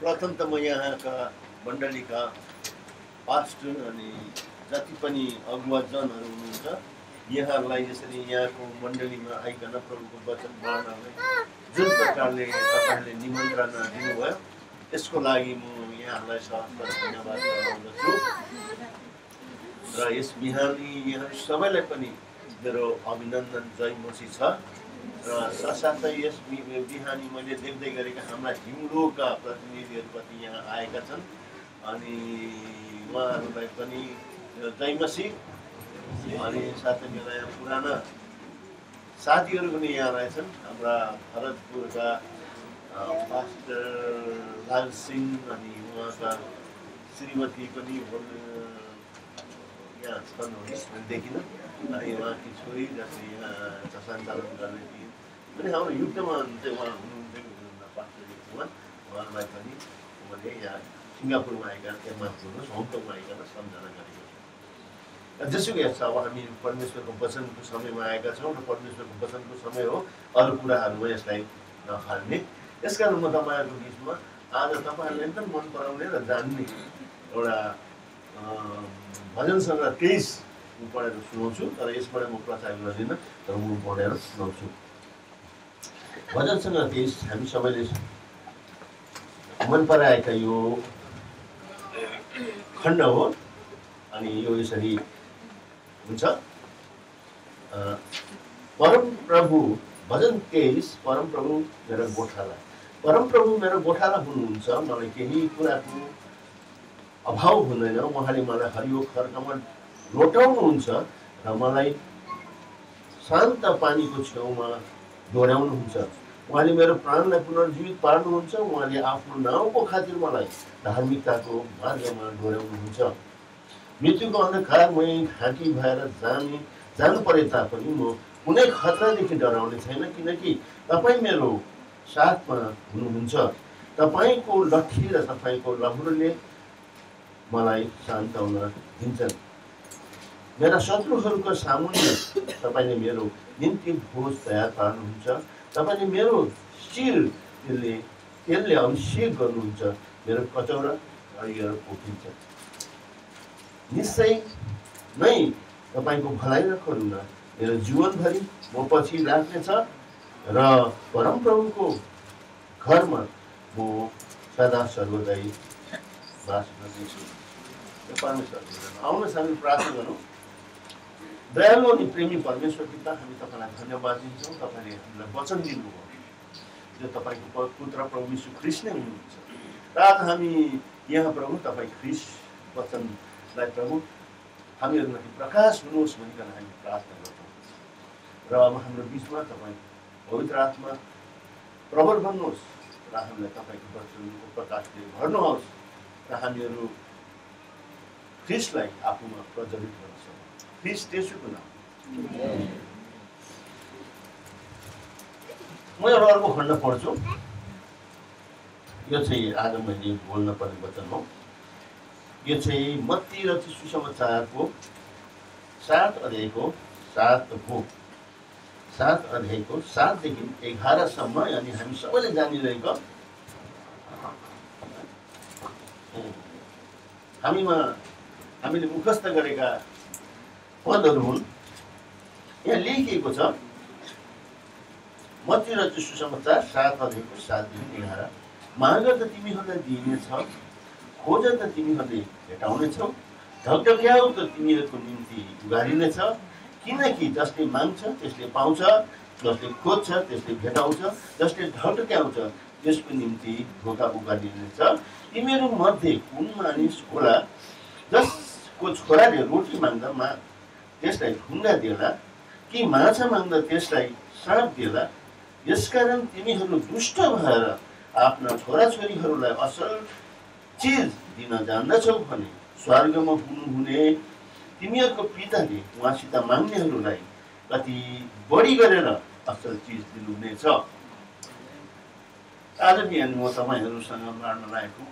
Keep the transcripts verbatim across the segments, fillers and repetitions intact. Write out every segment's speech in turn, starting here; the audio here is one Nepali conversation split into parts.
प्रथम त म यहाँका मण्डलीका पास्टर अनि जति पनि अगुवाजनहरू हुनुहुन्छ यहाँहरूलाई यसरी यहाँको मण्डलीमा आइकन प्रभुको वचन बाँड्नलाई जुन प्रकारले तपाईँहरूले निमन्त्रणा दिनुभयो त्यसको लागि म यहाँहरूलाई सहस्र धन्यवाद जनाउँदछु र यस बिहानी यहाँहरू सबैलाई पनि मेरो अभिनन्दन जय मसी छ र साथसाथै यस बिहानी मैले देख्दै गरेका हाम्रा हिउँदोका प्रतिनिधिहरू कति यहाँ आएका छन् अनि उहाँहरूलाई पनि जय मसी अनि साथै मेरा यहाँ पुराना साथीहरू पनि यहाँ रहेछन् हाम्रा भरतपुरका पास्टर लाल सिंह अनि उहाँका श्रीमती पनि यहाँ छन् मैले देखिनँ अनि उहाँकी छोरी जसले यहाँ सञ्चालन गर्ने थिए अनि हाम्रो युद्धमा चाहिँ उहाँ हुनुहुन्थ्यो पास्टर युद्धमा उहाँलाई पनि मैले यहाँ सिङ्गापुरमा आइकन त्यहाँ हुनुहोस् हङकङमा आइकन सम्झना गरेको छु। जेसुकै छ अब हामी परमेश्वरको वचनको समयमा आएका छौँ र परमेश्वरको वचनको समय हो अरू कुराहरूमा यसलाई नफाल्ने। यसकारण म तपाईँहरूको बिचमा आज तपाईँहरूले एकदम मन पराउने र जान्ने एउटा भजन सङ्ग्रह तेइस म पढेर सुनाउँछु तर यसबाट म प्रचार गर्दिनँ तर म पढेर सुनाउँछु। भजन सङ्ग्रह तेइस हामी सबैले मन पराएका यो खण्ड हो अनि यो यसरी हुन्छ। परम प्रभु भजन तेइस परम प्रभु मेरो गोठाला। परम प्रभु मेरो गोठाला हुनुहुन्छ, मलाई केही कुराको अभाव हुँदैन। उहाँले मलाई हरियो खर्कमा लोटाउनुहुन्छ र मलाई शान्त पानीको छेउमा डोर्याउनुहुन्छ। उहाँले मेरो प्राणलाई पुनर्जीवित पार्नुहुन्छ। उहाँले आफ्नो नाउँको खातिर मलाई धार्मिकताको मार्गमा डोर्याउनुहुन्छ। मृत्युको अन्धकारमय घाँटी भएर जाने जानु परे तापनि म कुनै खतरादेखि डराउने छैन, किनकि तपाईँ मेरो साथमा हुनुहुन्छ। तपाईँको लट्ठी र तपाईँको लहुरोले मलाई सान्त्वना दिन्छन्। मेरा शत्रुहरूको सामुन्ने तपाईँले मेरो निम्ति भोज तयार पार्नुहुन्छ। तपाईँले मेरो शिर त्यसले त्यसले अभिषेक गर्नुहुन्छ। मेरो कचौरा हरियर पोखिन्छ। निश्चय नै तपाईँको भलाइ र करुणा मेरो जीवनभरि म पछि लाग्नेछ र परमप्रभुको घरमा म सदा सर्वदै बास गर्नेछु। आउनुहोस् हामी प्रार्थना गरौँ। दयालु अनि प्रेमी परमेश्वर पिता, हामी तपाईँलाई धन्यवाद दिन्छौँ। तपाईँले हामीलाई वचन दिनुभयो जो तपाईँको पुत्र प्रभु यीशु ख्रीष्ट नै हुनुहुन्छ। र आज हामी यहाँ प्रभु तपाईँ ख्रीष्ट वचनलाई प्रभु हामीहरूमाथि प्रकाश हुनुहोस् भनिकन हामी प्रार्थना गर्छौँ। र अब हाम्रो बिचमा तपाईँ पवित्र आत्मा प्रबल बन्नुहोस् र हामीलाई तपाईँको वचनको प्रकाशले भर्नुहोस् र हामीहरू ख्रीष्टलाई आफूमा प्रज्वलित गर्न सक्छौँ। ख्रीष्ट येशूको नाम। म एउटा अर्को खण्ड पढ्छु। यो चाहिँ आज मैले बोल्न पर्ने वचन हो। यो चाहिँ मत्ती र सुसमाचारको सात अध्यायको सात हो सात अध्यायको सातदेखि एघारसम्म अनि हामी सबैले जानिरहेको हामीमा हामीले मुखस्थ गरेका पदहरू हुन्। यहाँ लेखिएको छ मत्ती र सुसमाचार सात अध्यायको सातदेखि एघार। माग त तिमीहरूलाई दिइनेछ, खोज त तिमीहरूले भेटाउनेछौ, ढकढक्याउ त तिमीहरूको निम्ति उगारिनेछ। किनकि जसले माग्छ त्यसले पाउँछ, जसले खोज्छ त्यसले भेटाउँछ, जसले ढकढक्याउँछ त्यसको निम्ति ढोका उगारिनेछ। तिमीहरू मध्ये कुन मानिस होला जसको छोराले रोटी माग्दा मा त्यसलाई ढुङ्गा देला कि माछा माग्दा त्यसलाई साँप देला? यसकारण तिमीहरू दुष्ट भएर आफ्ना छोराछोरीहरूलाई असल चिज दिन जान्दछौ भने स्वर्गमा हुनुहुने तिमीहरूको पिताले उहाँसित माग्नेहरूलाई कति बढी गरेर असल चिज दिनुहुनेछ। आज बिहान म तपाईँहरूसँग बाँड्न लागेको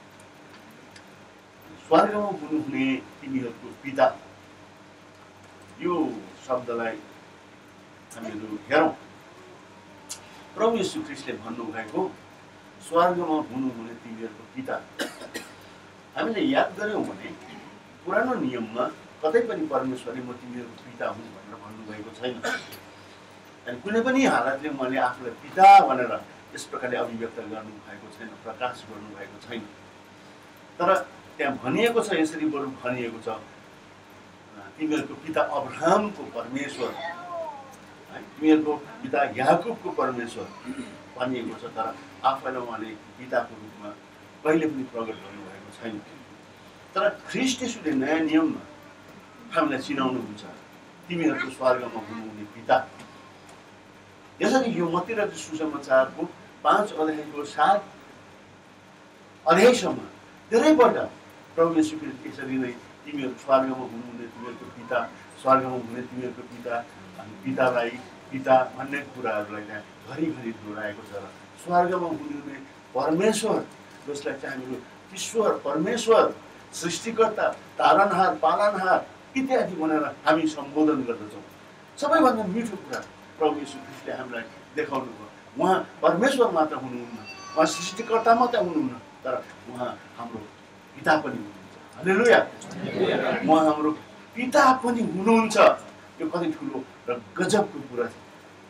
स्वर्गमा हुनुहुने तिमीहरूको पिता यो शब्दलाई हामीहरू हेरौँ। प्रभु यीशु ख्रीष्टले भन्नुभएको स्वर्गमा हुनुहुने तिमीहरूको पिता। हामीले याद गऱ्यौँ भने पुरानो नियममा कतै पनि परमेश्वरले म तिमीहरूको पिता हुँ भनेर भन्नुभएको छैन। अनि कुनै पनि हालतले मैले आफूलाई पिता भनेर यस प्रकारले अभिव्यक्त गर्नुभएको छैन, प्रकाश गर्नुभएको छैन। तर त्यहाँ भनिएको छ, यसरी बरु भनिएको छ, तिमीहरूको पिता अब्राहमको परमेश्वर, तिमीहरूको पिता याकुबको परमेश्वर भनिएको छ। तर आफैलाई उहाँले पिताको रूपमा कहिले पनि प्रकट गर्नुभएको छैन। तर ख्रीष्ट येशूले नयाँ नियममा हामीलाई चिनाउनुहुन्छ, तिमीहरूको स्वर्गमा हुनुहुने पिता। यसरी यो मत्ती र सुसमाचारको पाँच अध्यायको सात अध्यायसम्म धेरैपल्ट प्रभु येशू ख्रीष्ट यसरी नै तिमीहरू स्वर्गमा हुनुहुने तिमीहरूको पिता, स्वर्गमा हुने तिमीहरूको पिता, अनि पितालाई पिता भन्ने कुराहरूलाई त्यहाँ घरिघरि दोहोऱ्याएको छ। र स्वर्गमा हुनुहुने परमेश्वर, जसलाई चाहिँ हामीहरू ईश्वर, परमेश्वर, सृष्टिकर्ता, तारनहार, पालनहार इत्यादि भनेर हामी सम्बोधन गर्दछौँ। सबैभन्दा मिठो कुरा प्रभु येशू ख्रीष्टले हामीलाई देखाउनु भयो। उहाँ परमेश्वर मात्र हुनुहुन्न, उहाँ सृष्टिकर्ता मात्र हुनुहुन्न, तर उहाँ हाम्रो पिता पनि हुनुहुन्छ। हालेलुया। उहाँ हाम्रो पिता पनि हुनुहुन्छ। यो कति ठुलो र गजबको कुरा छ।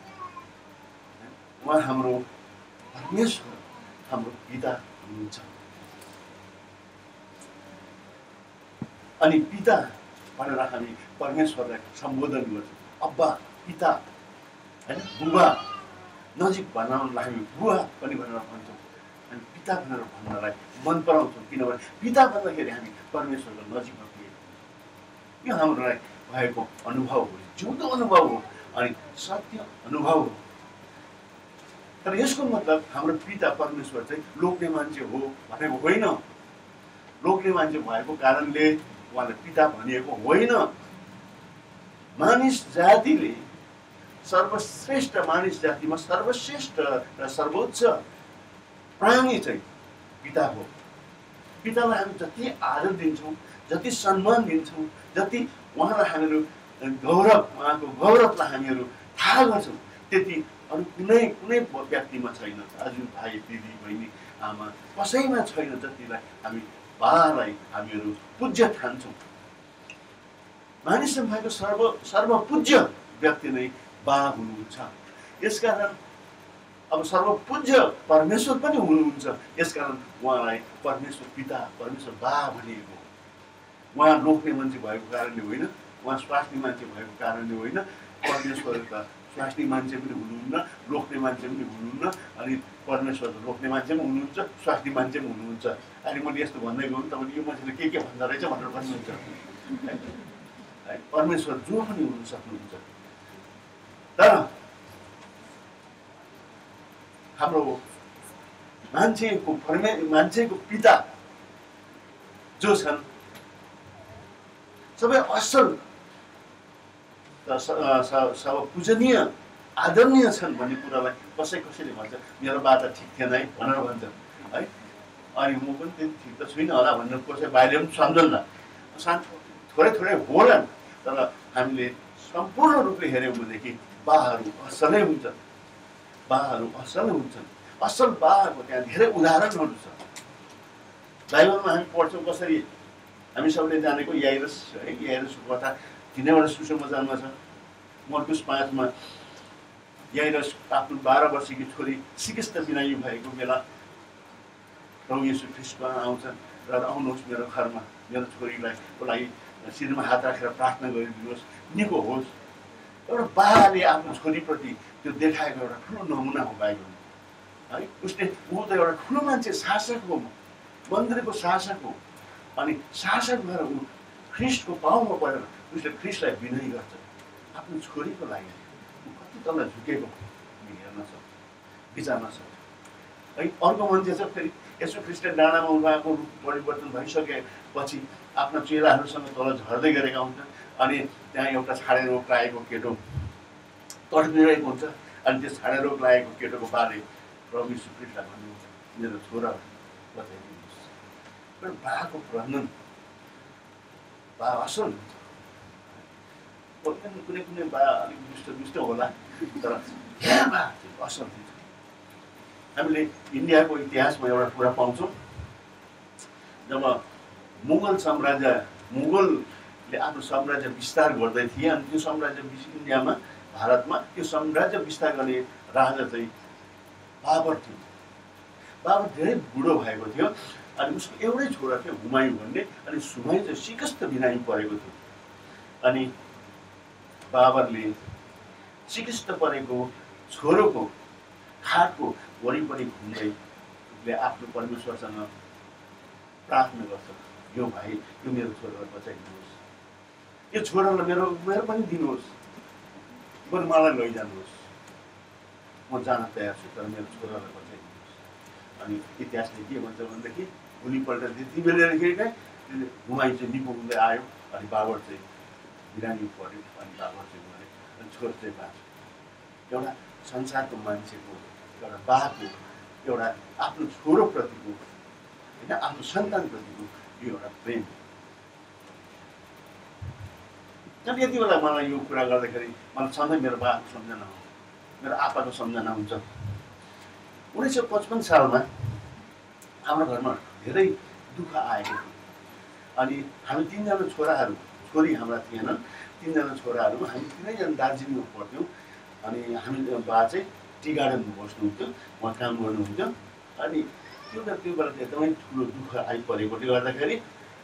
उहाँ हाम्रो परमेश्वर, हाम्रो पिता हुनुहुन्छ। अनि पिता भनेर हामी परमेश्वरलाई सम्बोधन गर्छौँ, अब्बा, पिता, होइन, बुबा, नजिक भन्नलाई हामी बुवा पनि भनेर भन्छौँ। अनि पिता भनेर भन्नलाई मन पराउँछौँ, किनभने पिता भन्दाखेरि हामी परमेश्वरको नजिकमा पुगेको। यो हाम्रोलाई भएको अनुभव हो, जिउँदो अनुभव हो, अनि सत्य अनुभव हो। तर यसको मतलब हाम्रो पिता परमेश्वर चाहिँ लोग्ने मान्छे हो भनेको होइन। लोग्ने मान्छे भएको कारणले उहाँलाई पिता भनिएको होइन। मानिस जातिले सर्वश्रेष्ठ, मानिस जातिमा सर्वश्रेष्ठ र सर्वोच्च प्राणी चाहिँ पिता हो। पितालाई हामी जति आदर दिन्छौँ, जति सम्मान दिन्छौँ, जति उहाँलाई हामीहरू गौरव, उहाँको गौरवलाई हामीहरू थाहा गर्छौँ, त्यति अरू कुनै कुनै व्यक्तिमा छैन। दाजु भाइ, दिदी, बहिनी, आमा कसैमा छैन जतिलाई हामी बालाई हामीहरू पूज्य ठान्छौँ। मानिसमा भएको सर्व सर्वपूज्य व्यक्ति नै बा हुनुहुन्छ। यसकारण अब सर्वपूज्य परमेश्वर पनि हुनुहुन्छ। यसकारण उहाँलाई परमेश्वर पिता, परमेश्वर बा भनिएको। उहाँ लोग्ने मान्छे भएको कारणले होइन, उहाँ स्वास्नी मान्छे भएको कारणले होइन। परमेश्वरका स्वास्नी मान्छे पनि हुनुहुन्न, लोग्ने मान्छे पनि हुनुहुन्न। अनि परमेश्वर लोग्ने मान्छे पनि हुनुहुन्छ, स्वास्नी मान्छे पनि हुनुहुन्छ। अनि मैले यस्तो भन्दै गएँ, तपाईँले यो मान्छेले के के भन्दो रहेछ भनेर भन्नुहुन्छ। परमेश्वर जो पनि हुन सक्नुहुन्छ। तर हाम्रो मान्छेको परमे मान्छेको पिता जो छन्, सबै असल, सब पूजनीय, आदरणीय छन् भन्ने कुरालाई कसै कसैले भन्छ, मेरो बाटा ठिक थिएन है भनेर भन्छ है। अनि म पनि त्यति ठिक त छुइनँ होला भनेर कसै बाहिर पनि सम्झन्ला, शान्त थोरै थोरै होलान्। तर हामीले सम्पूर्ण रूपले हेऱ्यौँ भनेदेखि बाहरू असलै हुन्छन्, बाहरू असल हुन्छन्। असल बाहरूको त्यहाँ धेरै उदाहरणहरू छ। बाइबलमा हामी पढ्छौँ कसरी, हामी सबैले जानेको याइरस है, याइरसको कथा तिनैवटा सुसमाचारमा छ। मर्कुस पाँचमा याइरस आफ्नो बाह्र वर्षकी छोरी सिकिस्त बिनायु भएको बेला प्रभु येशू ख्रीष्टमा आउँछन् र आउनुहोस् मेरो घरमा, मेरो छोरीलाई को लागि शिरमा हात राखेर प्रार्थना गरिदिनुहोस्, निको होस्। एउटा बाले आफ्नो छोरीप्रति त्यो देखाएको एउटा ठुलो नमुना हो बाइबल है। उसले ऊ त एउटा ठुलो मान्छे, शासक हो, मन्दिरको शासक हो। अनि शासक भएर ऊ ख्रीष्टको पाउमा परेर उसले ख्रीष्टलाई विनय गर्छ आफ्नो छोरीको लागि। ऊ कति तल झुकेको हेर्न सक्छ, विचार्न सक्छ है। अर्को मान्छे छ फेरि, यसो ख्रीष्टले डाँडामा उहाँको रूप परिवर्तन भइसकेपछि आफ्ना चेलाहरूसँग तल झर्दै गरेका हुन्छन्। अनि त्यहाँ एउटा छाडे रोग लागेको केटो तड्पिरहेको हुन्छ। अनि त्यो छाडे रोग लागेको केटोको बाले प्रभु यीशु ख्रीष्टलाई भन्नुहुन्छ, मेरो छोरा बचाइदिनुहोस्। एउटा बाको वर्णन, बा असल हुन्छ। कुनै कुनै बा अलिक दुष्ट दुष्ट होला, तर यहाँ बा असल हुन्छ। हामीले इन्डियाको इतिहासमा एउटा कुरा पाउँछौँ, जब मुगल साम्राज्य मुगलले आफ्नो साम्राज्य विस्तार गर्दै थिए अनि त्यो साम्राज्य इन्डियामा भारतमा त्यो साम्राज्य विस्तार गर्ने राजा चाहिँ बाबर थियो। बाबर धेरै बुढो भएको थियो अनि उसको एउटै छोरा थियो हुमायूँ भन्ने, अनि हुमायूँ चाहिँ सिकस्त बिरामी परेको थियो। अनि बाबरले सिकस्त परेको छोरोको खाटको वरिपरि घुम्दै उसले आफ्नो परमेश्वरसँग प्रार्थना गर्छ, यो भाइ यो मेरो छोरालाई बचाइदिनुहोस्, यो छोरालाई मेरो मेरो पनि दिनुहोस्, बरु मलाई लैजानुहोस्, म जान तयार छु, तर मेरो छोरालाई बचाइदिनुहोस्। अनि इतिहासले के भन्छ भनेदेखि भोलिपल्ट त्यति बेलादेखि नै हुमायूँ चाहिँ निको हुँदै आयो अनि बाबर चाहिँ बिरामी पऱ्यो अनि बाबर चाहिँ मऱ्यो अनि छोरो चाहिँ बाँच्यो। एउटा संसारको मान्छेको एउटा बाको एउटा आफ्नो छोरोप्रतिको होइन आफ्नो सन्तानप्रतिको यो एउटा प्रेम। अनि यति बेला मलाई यो कुरा गर्दाखेरि मलाई सधैँ मेरो बाको सम्झना हो, मेरो आप्पाको सम्झना हुन्छ। उन्नाइस सय पचपन्न सालमा हाम्रो घरमा धेरै दुःख आएको थियो अनि हामी तिनजना छोराहरू, छोरी हाम्रा थिएनन्, तिनजना छोराहरू हामी तिनैजना दार्जिलिङमा पढ्थ्यौँ। अनि हामी बा चाहिँ टी गार्डनमा बस्नुहुन्थ्यो, उहाँ काम गर्नुहुन्थ्यो। अनि त्यो बेला त्यो बेला एकदमै ठुलो दुःख आइपरेकोले गर्दाखेरि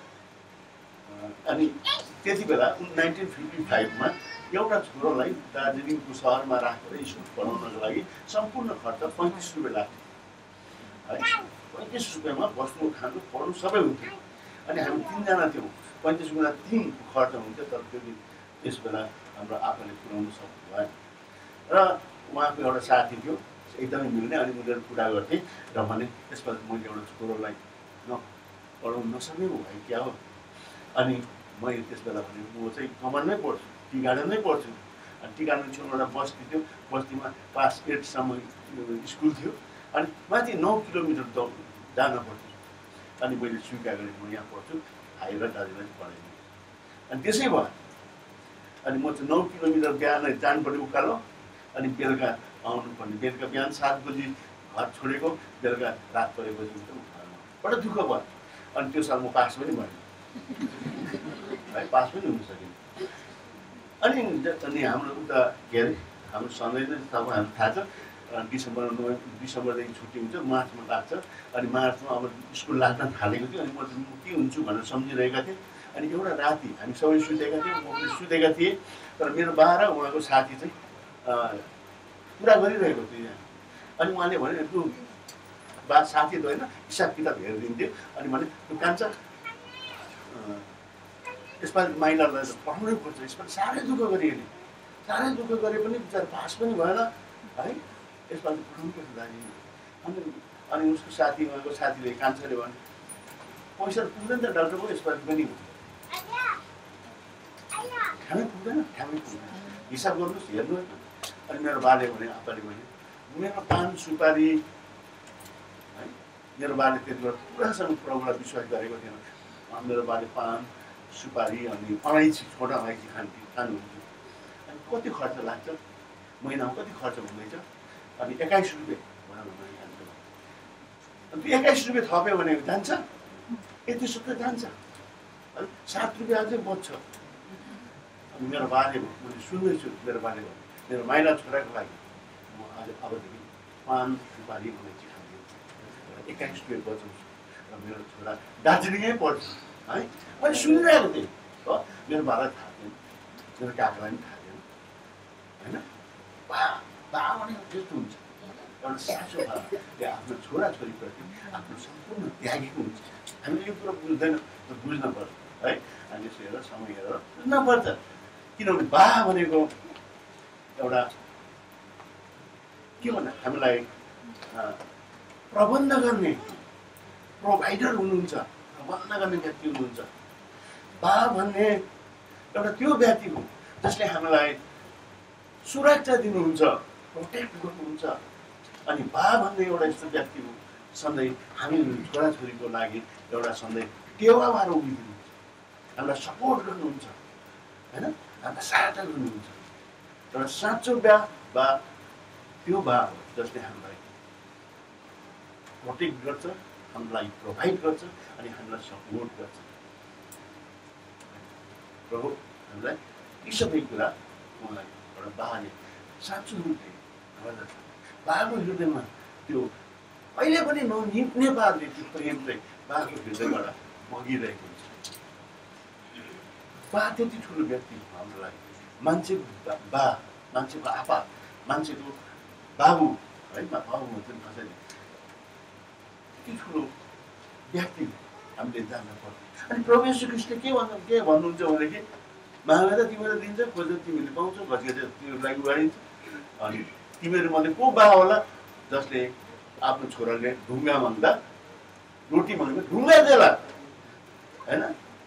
अनि त्यति बेला नाइन्टिन फिफ्टी फाइभमा एउटा छोरोलाई दार्जिलिङको सहरमा राखेर स्कुल पढाउनको लागि सम्पूर्ण खर्च पैँतिस रुपियाँ लाग्थ्यो है। पैँतिस रुपियाँमा बस्नु खानु पढ्नु सबै हुन्थ्यो। अनि हामी तिनजना थियौँ, पैँतिस गुणा तिन खर्च हुन्थ्यो। तर त्यो दिन त्यस बेला हाम्रो आफूले पुऱ्याउनु सक्नु भएन र उहाँको एउटा साथी थियो एकदमै मिल्ने, अनि उनीहरू कुरा गर्थे र भने त्यसपछि मैले एउटा छोरोलाई न पढाउनु नसक्ने हो भाइ क्या हो। अनि मैले त्यस बेला भने म चाहिँ कमानमै पढ्छु, टी गार्डनमै पढ्छु। अनि टी गार्डन छेउमा एउटा बस्ती थियो, बस्तीमा क्लास एटसम्म स्कुल थियो अनि माथि नौ किलोमिटर दौ जान पर्थ्यो। अनि मैले स्वीकार गरेँ म यहाँ पढ्छु, भाइ र दाजुलाई पढाइदिनु। अनि त्यसै भयो अनि म चाहिँ नौ किलोमिटर बिहान जानुपर्ने उकालो अनि बेलुका आउनुपर्ने, बेलुका बिहान सात बजी घर छोडेको, बेलुका रात परेपछि घरमा। बडो दुःख भयो। अनि त्यो साल म पास पनि भएन है, पास पनि हुन सकेन। अनि अनि हाम्रो उता के अरे हाम्रो सधैँ नै तपाईँ हामीलाई थाहा छ डिसेम्बर नोभेम्बर डिसेम्बरदेखि छुट्टी हुन्छ, मार्चमा लाग्छ। अनि मार्चमा अब स्कुल लाग्न थालेको थियो अनि म के हुन्छु भनेर सम्झिरहेका थिएँ। अनि एउटा राति हामी सबै सुतेका थियौँ, म पनि सुतेका थिएँ, तर मेरो बा र उहाँको साथी चाहिँ कुरा गरिरहेको थियो यहाँ। अनि उहाँले भने तँ बा साथी त होइन हिसाब किताब हेरिदिन्थ्यो। अनि भने तँ कान्छ यसपालि माइलालाई त पढाउनै पर्छ, यसपालि साह्रै दुःख गरेँ नि, साह्रै दुःख गरे पनि बिचार पास पनि भएन है, यसपालि पढाउनु पर्छ दार्जिलिङ। अनि अनि उसको साथी उहाँको साथीले कान्छाले भने पैसा पुग्दैन त डाक्टर पनि यसपालि पनि ठामै पुग्दैन, ठामै पुग्दैन, हिसाब गर्नुहोस् हेर्नुहोस् न। अनि मेरो बाले भने आप्पाले भने मेरो पान सुपारी है, मेरो बाले त्यति बेला पुरासँग प्रभुलाई विश्वास गरेको थिएन। मेरो बाले पान सुपारी अनि अलैँची, छोटा अलैँची खान्थ्यो खानुहुन्थ्यो। अनि कति खर्च लाग्छ महिनामा, कति खर्च हुँदैछ? अनि एक्काइस रुपियाँ भनौँ न जान्छ। अनि त्यो एक्काइस रुपियाँ थप्यो भने जान्छ, यति सुत्रै जान्छ, अनि सात रुपियाँ अझै बच्छ। अनि मेरो बाले मैले सुन्दैछु, मेरो बाले भन्यो मेरो माइला छोराको लागि म आज अबदेखि पान सुपारी अलैँची खान्थेँ, एक्काइस रुपियाँ बचाउँछु र मेरो छोरा दार्जिलिङै पढ्छ है। मैले सुनिरहेको थिएँ हो, मेरो बालाई थाहा थिएन, मेरो काकालाई पनि थाहा थिएन होइन। बा बा भनेको त्यस्तो हुन्छ, एउटा साँचो बाले आफ्नो छोराछोरीप्रति आफ्नो सम्पूर्ण त्यागेको हुन्छ। हामीले यो कुरो बुझ्दैन, बुझ्न पर्छ है। अनि यसो हेरेर समय हेरेर बुझ्न पर्छ, किनभने बा भनेको एउटा के भन्दा हामीलाई प्रबन्ध गर्ने प्रोभाइडर हुनुहुन्छ, प्रबन्ध गर्ने व्यक्ति हुनुहुन्छ। बा भन्ने एउटा त्यो व्यक्ति हो जसले हामीलाई सुरक्षा दिनुहुन्छ, प्रोटेक्ट गर्नुहुन्छ। अनि बा भन्ने एउटा यस्तो व्यक्ति हो सधैँ हामी छोराछोरीको लागि एउटा सधैँ टेवा भएर उभिदिनुहुन्छ, हामीलाई सपोर्ट गर्नुहुन्छ होइन, हामीलाई सहायता गर्नुहुन्छ। एउटा साँचो बा बा त्यो बा हो जसले हामीलाई प्रोटेक्ट गर्छ, हामीलाई प्रोभाइड गर्छ अनि हामीलाई सपोर्ट गर्छ। प्रभु हामीलाई यी सबै कुरा उहाँलाई एउटा बाले साँचो रूपले गर्दछ। बाको हृदयमा त्यो अहिले पनि ननिप्ने पारले त्यो प्रेम चाहिँ बाको हृदयबाट बगिरहेको हुन्छ। बा त्यति ठुलो व्यक्ति हाम्रो लागि, मान्छेको बा, मान्छेको आप्पा, मान्छेको बाबु है, बाबु हुन्छ नि कसैले, त्यति ठुलो व्यक्ति हामीले जान्न पर्छ। अनि प्रभु येशू ख्रीष्टले के भन्नु के भन्नुहुन्छ भनेदेखि मागेर तिमीले दिन्छ, खोजेर तिमीले पाउँछौ, घचघचे तिमीलाई उगाडिन्छ। अनि तिमीहरू मध्ये को बा होला जसले आफ्नो छोराले ढुङ्गा माग्दा रोटी माग्दा ढुङ्गा देला, होइन,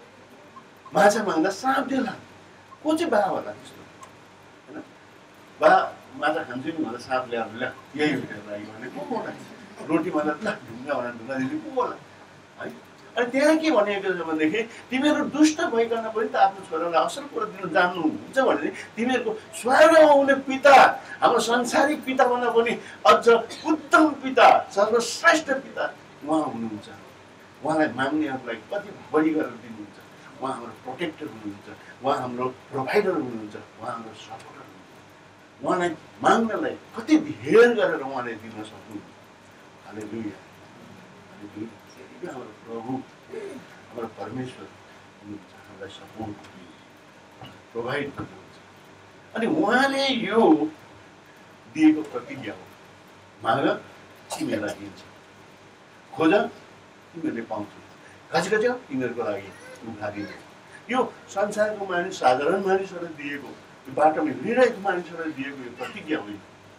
माछा माग्दा साँप देला? को चाहिँ बा होला त्यस्तो, होइन? बा माछा खान्छु नि भनेर साँप ल्याएर ल्या यही लागि भने को होला? रोटी माग्दा ल ढुङ्गा भनेर ढुङ्गा दिने को होला है? अनि त्यहाँ के भनेको छ भनेदेखि तिमीहरू दुष्ट भइकन पनि त आफ्नो छोरालाई असल कुरो दिन जान्नुहुन्छ भने तिमीहरूको स्वर्गमा हुने पिता, हाम्रो संसारिक पिताभन्दा पनि अझ उत्तम पिता, सर्वश्रेष्ठ पिता उहाँ हुनुहुन्छ। उहाँलाई माग्नेहरूलाई कति बढी गरेर दिनुहुन्छ। उहाँ हाम्रो प्रोटेक्टर हुनुहुन्छ, उहाँ हाम्रो प्रोभाइडर हुनुहुन्छ, उहाँ हाम्रो सपोर्टर हुनुहुन्छ। उहाँलाई माग्नलाई कति धेर गरेर उहाँले दिन सक्नुहुन्छ। हालेलुया, हालेलुया। हाम्रो प्रभु, हाम्रो परमेश्वर हुनुहुन्छ, हामीलाई सपोर्ट गर्नुहुन्छ, प्रोभाइड गर्नुहुन्छ। अनि उहाँले यो दिएको प्रतिज्ञा हो, माग तिमीहरूलाई दिन्छ, खोज तिमीहरूले पाउँछौ, घचघच तिमीहरूको लागि उघारिन्छ। यो संसारको मानिस, साधारण मानिसहरूलाई दिएको, यो बाटोमा हिँडिरहेको मानिसहरूलाई दिएको यो प्रतिज्ञा होइन,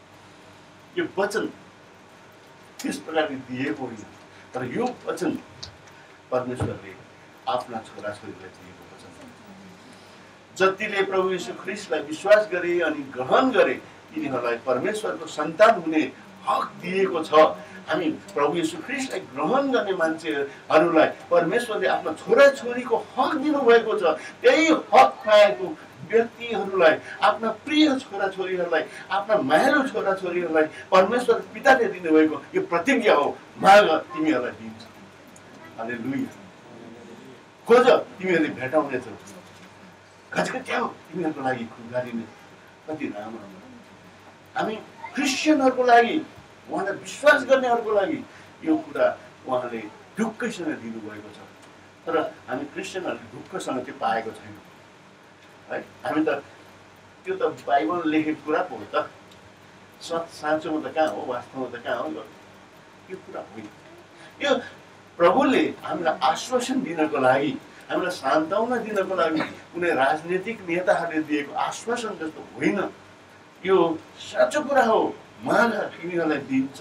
यो वचन त्यस प्रकारले दिएको होइन। तर यो वचन परमेश्वरले आफ्ना छोराछोरीलाई दिएको वचन। जतिले प्रभु येशू ख्रीष्टलाई विश्वास गरे अनि ग्रहण गरे तिनीहरूलाई परमेश्वरको सन्तान हुने हक दिएको छ। हामी प्रभु येशू ख्रीष्टलाई ग्रहण गर्ने मान्छेहरूलाई परमेश्वरले आफ्ना छोराछोरीको हक दिनुभएको छ। त्यही हक पाएको व्यक्तिहरूलाई, आफ्ना प्रिय छोराछोरीहरूलाई, आफ्ना मायालु छोराछोरीहरूलाई परमेश्वर पिताले दिनुभएको यो प्रतिज्ञा हो, माग तिमीहरूलाई दिन्छ। हालेलुया। खोज तिमीहरूले भेटाउनेछौ, घचघच्याउ तिमीहरूको लागि खुगारिने। कति राम्रो। हामी क्रिस्चियनहरूको लागि, उहाँलाई विश्वास गर्नेहरूको लागि यो कुरा उहाँले ढुक्कैसँग दिनुभएको छ। तर हामी क्रिस्चियनहरूले ढुक्कसँग त्यो पाएको छैनौँ है। हामी त त्यो त बाइबल लेखेको कुरा पो हो त, सच साँचोमा त कहाँ हो, वास्तवमा त कहाँ हो, यो कुरा होइन। यो प्रभुले हामीलाई आश्वासन दिनको लागि, हामीलाई सान्त्वना दिनको लागि कुनै राजनीतिक नेताहरूले दिएको आश्वासन जस्तो होइन। यो साँचो कुरा हो, माग तिमीहरूलाई दिन्छ।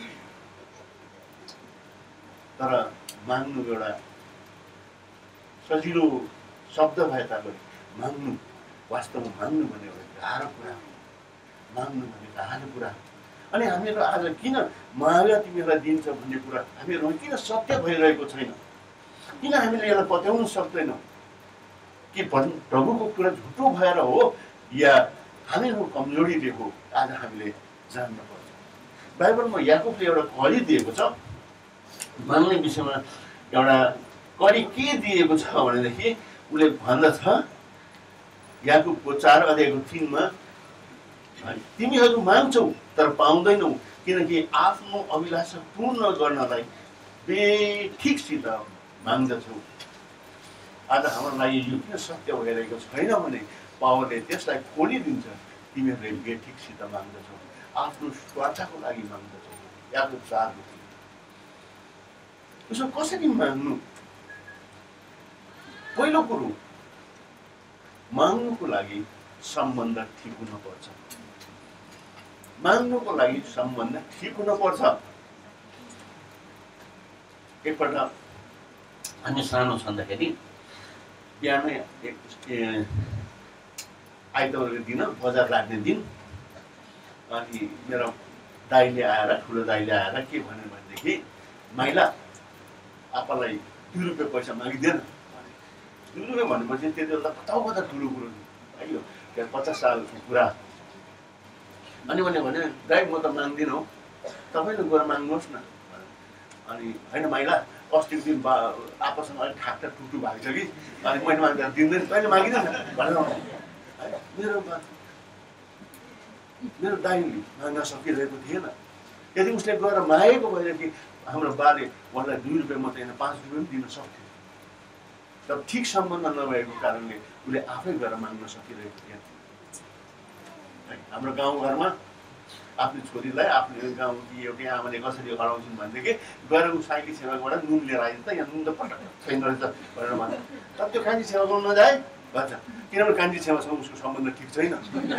तर माग्नु एउटा सजिलो शब्द भए तापनि माग्नु, वास्तवमा माग्नु भन्ने एउटा गाह्रो कुरा हो। माग्नु भन्ने गाह्रो कुरा हो। अनि हामीहरू आज किन माग तिमीहरूलाई दिन्छ भन्ने कुरा हामीहरूमा किन सत्य भइरहेको छैन? किन हामीले यसलाई पत्याउन सक्दैनौँ? कि प्रभुको कुरा झुटो भएर हो या हामीहरू कमजोरीले हो? आज हामीले जान्न पर्छ। बाइबलमा याकुबले एउटा कडी दिएको छ, माग्ने विषयमा एउटा कडी के दिएको छ भनेदेखि उसले भन्दछ याकुबको चार अध्यायको तिनमा, तिमीहरू माग्छौ तर पाउँदैनौ किनकि आफ्नो अभिलाषा पूर्ण गर्नलाई बेठिकसित माग्दछौ। आज हाम्रो लागि यो किन सत्य भइरहेको छैन भने पावरले त्यसलाई खोलिदिन्छ। तिमीहरूले बेठिकसित माग्दछौ, आफ्नो स्वार्थको लागि माग्दछौ। याकुब चार उसो कसरी माग्नु? पहिलो कुरो, माग्नुको लागि सम्बन्ध ठिक हुनुपर्छ। माग्नुको लागि सम्बन्ध ठिक हुनुपर्छ। एकपल्ट हामी सानो छँदाखेरि बिहानै आइतबारको दिन बजार लाग्ने दिन, अनि मेरो दाइले आएर, ठुलो दाइले आएर के भन्यो भनेदेखि, माइला आप्पालाई दुई रुपियाँ पैसा मागिदिएन भने। दुई रुपियाँ भनेपछि त्यति बेला कता कता ठुलो कुरो है, यो पचास सालको कुरा। अनि मैले भने दाइ म त माग्दिनँ हौ, तपाईँले गएर माग्नुहोस् न। अनि होइन माइला अस्तिको दिन बा आपसमा अलिक ठाकटा टुटु भएको छ कि अनि मैले माग्दा दिँदैन कहिले मागिँदैन भनेर है मेरो मेरो दाइले माग्न सकिरहेको थिएन। यदि उसले गएर मागेको भएदेखि हाम्रो बाले उहाँलाई दुई रुपियाँ मात्रै होइन पाँच रुपियाँ पनि दिन सक्थ्यो। तर ठिक सम्बन्ध नभएको कारणले उसले आफै गएर माग्न सकिरहेको थिएन। हाम्रो गाउँघरमा आफ्नो छोरीलाई आफ्नो गाउँकी एउटै आमाले कसरी हराउँछन् भनेदेखि गएर ऊ साइली सेवाबाट नुन लिएर आइन्छ त यहाँ नुन त पटक छैन रहेछ भनेर भन्छ। तर त्यो कान्छी सेवा गर्नु नजाए भन्छ, किनभने कान्छी सेवासँग उसको सम्बन्ध ठिक छैन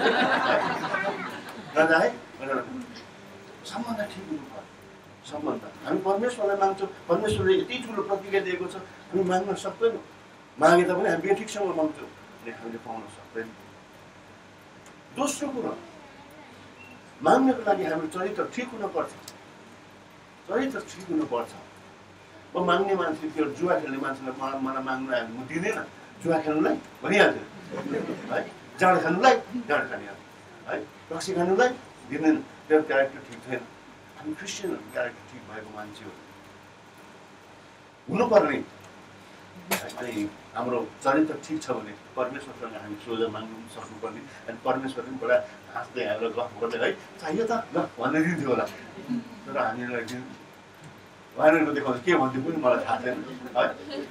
नजाए भनेर सम्बन्ध ठिक हुनु पर्यो। सम्बन्ध हामी परमेश्वरलाई माग्छौँ, परमेश्वरले यति ठुलो प्रतिज्ञा दिएको छ हामी माग्न सक्दैनौँ। मागे तापनि हामी बेठिकसँग माग्छौँ अनि हामीले पाउन सक्दैनौँ। दोस्रो कुरो माग्नको लागि हाम्रो चरित्र ठिक हुनुपर्छ। चरित्र ठिक हुनुपर्छ। म माग्ने मान्छे त्यो जुवा खेल्ने मान्छेलाई मलाई मलाई माग्नु आयो म दिँदैन। जुवा खेल्नुलाई भनिहाल्छु है, जाँड खानुलाई जाँड खानिहाल्छु है, रक्सी खानुलाई दिँदैन। त्यो क्यारेक्टर ठिक छैन। हामी क्रिस्चियनहरू क्यारेक्टर ठिक भएको मान्छे हो हुनुपर्ने। अनि हाम्रो चरित्र ठिक छ भने परमेश्वरसँग हामी सोझ माग्नु सक्नुपर्ने। अनि परमेश्वर पनि बडा हाँस्दै आएर गफ गर्दै है चाहियो त ल भन्दै दिन्थ्यो होला। तर हामीलाई दिन उहाँहरूको देखाउँछ के भन्थ्यो पनि मलाई थाहा छैन है।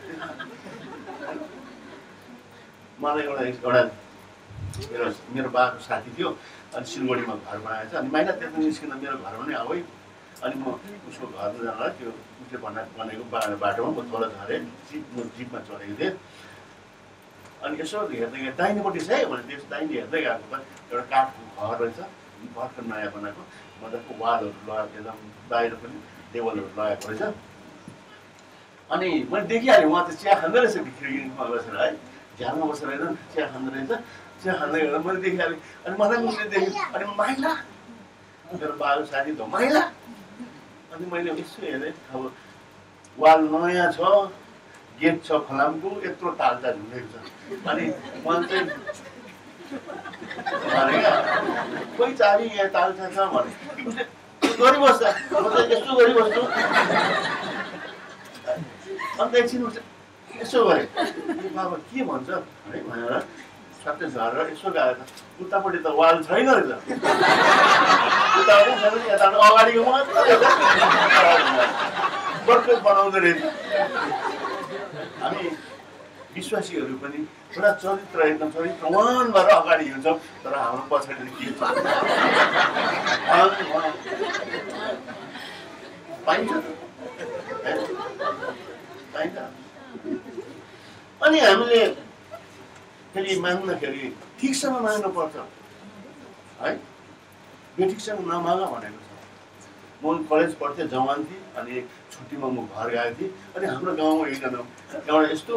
मलाई एउटा एउटा मेरो मेरो बाको साथी थियो अनि सिलगढीमा घर बनाएछ। अनि माइला त्यहाँ निस्किँदा मेरो घरमा नै आऊ है। अनि म उसको घरमा जाँदा त्यो उसले बना बनाएको बा बाटोमा म तल झरेँ, जिप म जिपमा चढेको थिएँ। अनि यसो हेर्दै गएँ दाहिनेपट्टि छ है भने त्यस दाहिने हेर्दै गएको त एउटा काठको घर रहेछ, भर्खर नयाँ बनाएको मजाको वालहरू लगाएको एकदम बाहिर पनि टेबलहरू लगाएको रहेछ। अनि मैले देखिहालेँ उहाँ त चिया खाँदै रहेछ खिड्कीमा बसेर है, झ्यालमा बसेर होइन चिया खाँदो रहेछ। चिया खाँदै गर्दा मैले देखिहालेँ। अनि मलाई उसले देखेँ अनि माइला मेरो बाबु साथी त माइला। अनि मैले यसो हेरेँ अब वाल नयाँ छ, गेट छ फलामको, यत्रो तालचा झुलेको छ। अनि मलाई चाहिँ भने क्या कोही चाबी यहाँ तालचा छ भने उसले गरिबस्छ, म चाहिँ यस्तो गरिबस्छु। अन्त एकछिन उसले यसो गरेँ बाबा के भन्छ है भनेर सबै झरेर यसो गएर उतापट्टि त वाल छैन रहेछ, उतापट्टि छैन यता अगाडिको मात्रै बर्को बनाउँदो रहेछ। हामी विश्वासीहरू पनि पुरा चरित्र एकदम चरित्रवान भएर अगाडि हिँड्छौँ तर हाम्रो पछाडि के छ पाइन्छ पाइन्छ। अनि हामीले फेरि माग्दाखेरि ठिकसँग माग्नुपर्छ है, बेठिकसँग नमाग भनेको छ। म कलेज पढ्थेँ, जवान थिएँ। अनि छुट्टीमा म घर गएको थिएँ। अनि हाम्रो गाउँमा एकजना एउटा यस्तो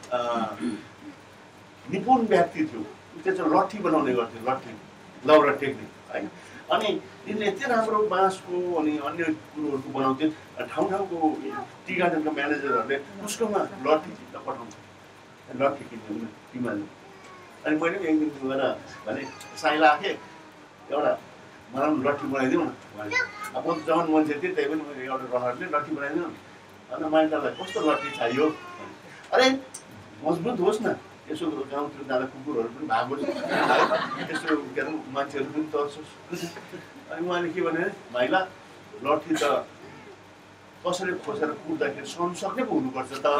निपुण व्यक्ति थियो, त्यो चाहिँ लट्ठी बनाउने गर्थ्यो, लट्ठी लौरा टेक्ने है। अनि यिनले यति राम्रो बाँसको अनि अन्य कुरोहरूको बनाउँथे। ठाउँ ठाउँको टी गार्डनको म्यानेजरहरूले उसकोमा लट्ठी चित्त पठाउँछ, लट्ठी किन्नु टिमाले। अनि मैले पनि एक दिन गएर भने साई राखेँ एउटा मलाई पनि लट्ठी बनाइदिउँ न भने। अब म जवान मान्छे थिएँ त्यही पनि मैले एउटा रहरले लट्ठी बनाइदिउँ न। अन्त माइलालाई कस्तो लट्ठी चाहियो, अरे मजबुत होस् न, यसो गाउँतिर जाँदा कुकुरहरू पनि भागोस्, यसो के अरे मान्छेहरू पनि तर्सोस्। अनि उहाँले के भने माइला लट्ठी त कसरी खोसेर कुट्दाखेरि सहनु सक्ने पो हुनुपर्छ त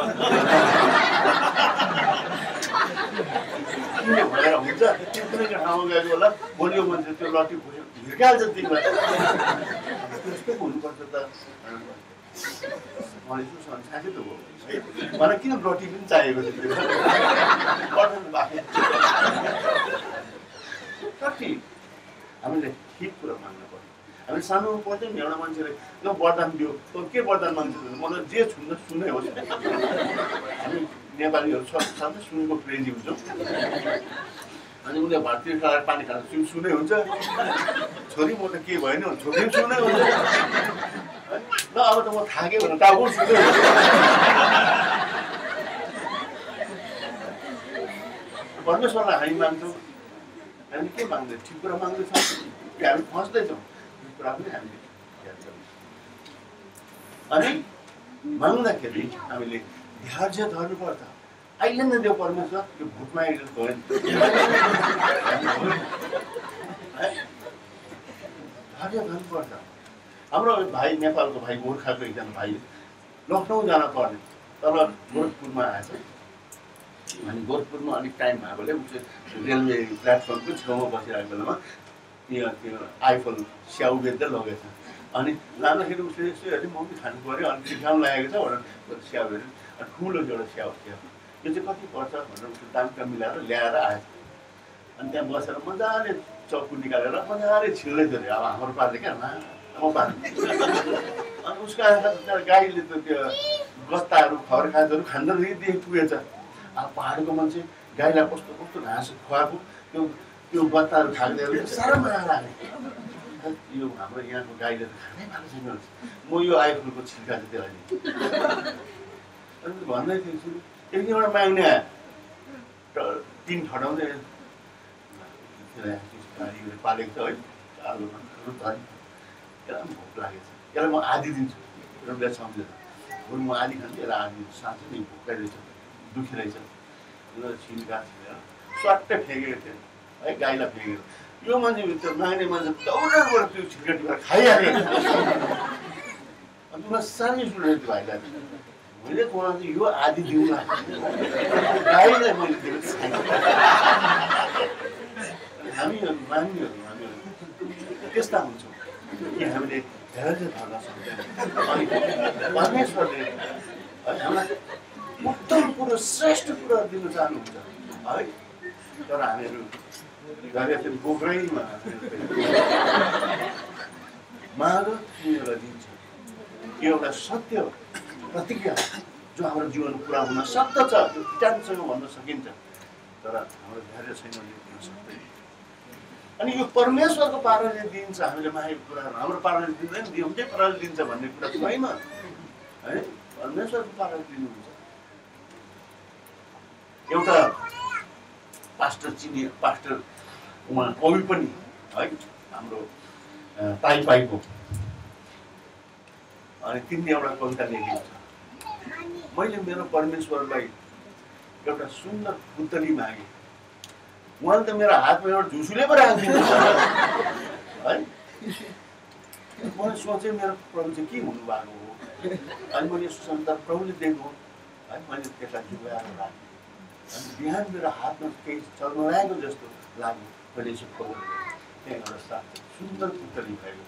किन भनेर हुन्छ। कुनै ठाउँमा गएको होला बोलियो मान्छे त्यो लट्ठी खोसेर हिर्काल्छ तिमीलाई, त्यस्तै पो हुनुपर्छ त। मलाई साँच्चै त हो है, मलाई किन लट्ठी पनि चाहिएको थियो लट्ठी। हामीले ठिक कुरा माग्नु पर्यो। हामी सानोमा पढ्थ्यौँ नि एउटा मान्छेले ल वरदान दियो, त के वरदान माग्छ मलाई जे छुन्न सुनै होस्। हामी नेपालीहरू छ सुनको क्रेजी हुन्छौँ। अनि उनीहरू भारतीय खाएर पानी खाएर सुन सुनै हुन्छ। छोरी म त के भएन छोरी सुनै हुन्छ। ल अब त म थाकेँ भने टाउको सुनै हुन्छ। परमेश्वरलाई हामी माग्छौँ, हामी के माग्दै ठिक कुरा माग्दैछौँ कि हामी फस्दैछौँ, यो कुरा पनि हामीले याद गर्नु। अनि माग्दाखेरि हामीले धैर्य धर्नुपर्छ। अहिले नै देऊ परमेश्वर यो भुटमा आइरहनु भएन धैर्य धर्नुपर्छ। हाम्रो भाइ नेपालको भाइ गोर्खाको एकजना भाइ लखनऊ जान पर्ने तर गोरखपुरमा आएछ। अनि गोरखपुरमा अलिक टाइम भएकोले उसले रेलवे प्लेटफर्मको छेउमा बसिरहेको बेलामा त्यो त्यो आइफल स्याउ बेच्दै लगेछ। अनि लाँदाखेरि उसले यसो हेऱ्यो म पनि खानु पऱ्यो अनि चिठाउनु लागेको छ भनेर स्याउ हेऱ्यो। अनि ठुलो एउटा स्याउ स्याउ यो चाहिँ कति पर्छ भनेर उसले दामका मिलाएर ल्याएर आएछ। अनि त्यहाँ बसेर मजाले चक्कु निकालेर मजाले छिल्दै थियो अरे अब हाम्रो पार्ने क्या लामो पार्ने। अनि उसको आँखा त गाईले त त्यो गत्ताहरू खबर खाजहरू खाँदोदेखि पुगेछ। अब पाहाडको मान्छे गाईलाई कस्तो कस्तो घाँस खुवाएको त्यो त्यो गत्ताहरू खाँदै साह्रो माया लाग्ने। यो हाम्रो यहाँको गाईले त खानै पाएको छैन म यो आइफलको छिल्का चाहिँ त्यसलाई अनि भन्दै थिएछु एक दिनबाट माग्ने आयो तिन ठडाउँदै गाडीले पालेको छ है आलुमा धरी त्यसलाई पनि भोक लागेको छ यसलाई म आधी दिन्छु एउटा सम्झेर बरु म आधी खान्छु यसलाई आधी दिन्छु साँच्चै नै भोकै रहेछ दुखी रहेछ छिल्का छिलेर स्वाट्टै फ्याँकेको थियो है गाईलाई फ्याँकेको। यो मान्छे भित्र माग्ने मान्छे दौडेर त्यो छिल्का टिपेर खाइहाल्यो। अनि मलाई साह्रै सुनेको थियो भाइलाई मैले मलाई चाहिँ यो आधी दिउँला गाईलाई मैले दिएको छैन। हामीहरू मान्नेहरू हामीहरू त्यस्ता हुन्छौँ कि हामीले धैर्य धर्न सक्दैन। अनि परमेश्वरले है हामीलाई उत्तम कुरो श्रेष्ठ कुरो दिन चाहनुहुन्छ है। तर हामीहरू गरेर बोक्रैमा माग तिमीहरूलाई दिन्छ। यो एउटा सत्य प्रतिज्ञा जो हाम्रो जीवन पुरा हुन सक्दछ त्यो किटानसँग भन्न सकिन्छ तर हाम्रो धैर्य छैन भने दिन सक्दैन। अनि यो परमेश्वरको पाराले दिन्छ हामीले मागेको कुराहरू हाम्रो पाराले दिँदैन दिउँदै पाराले दिन्छ भन्ने कुरा छैन है। परमेश्वरको पाराले दिनुहुन्छ। एउटा पास्टर चिनी पास्टर उहाँ कवि पनि है हाम्रो ताई पाईको अनि तिनले एउटा कविता लेखेको छ मैले मेरो परमेश्वरलाई एउटा सुन्दर पुतली मागेँ उहाँले त मेरो हातमा एउटा झुसुले पो राखिदिनु है। मैले सोचेँ मेरो प्रभु चाहिँ के हुनुभएको हो अनि मैले सुन्दर प्रभुले दिएको है मैले त्यसलाई झुलाएर राखेँ। अनि बिहान मेरो हातमा केही चल्न लागेको जस्तो लाग्यो मैले यसो खोलेर त्यहाँ एउटा साथ सुन्दर पुतली भयो।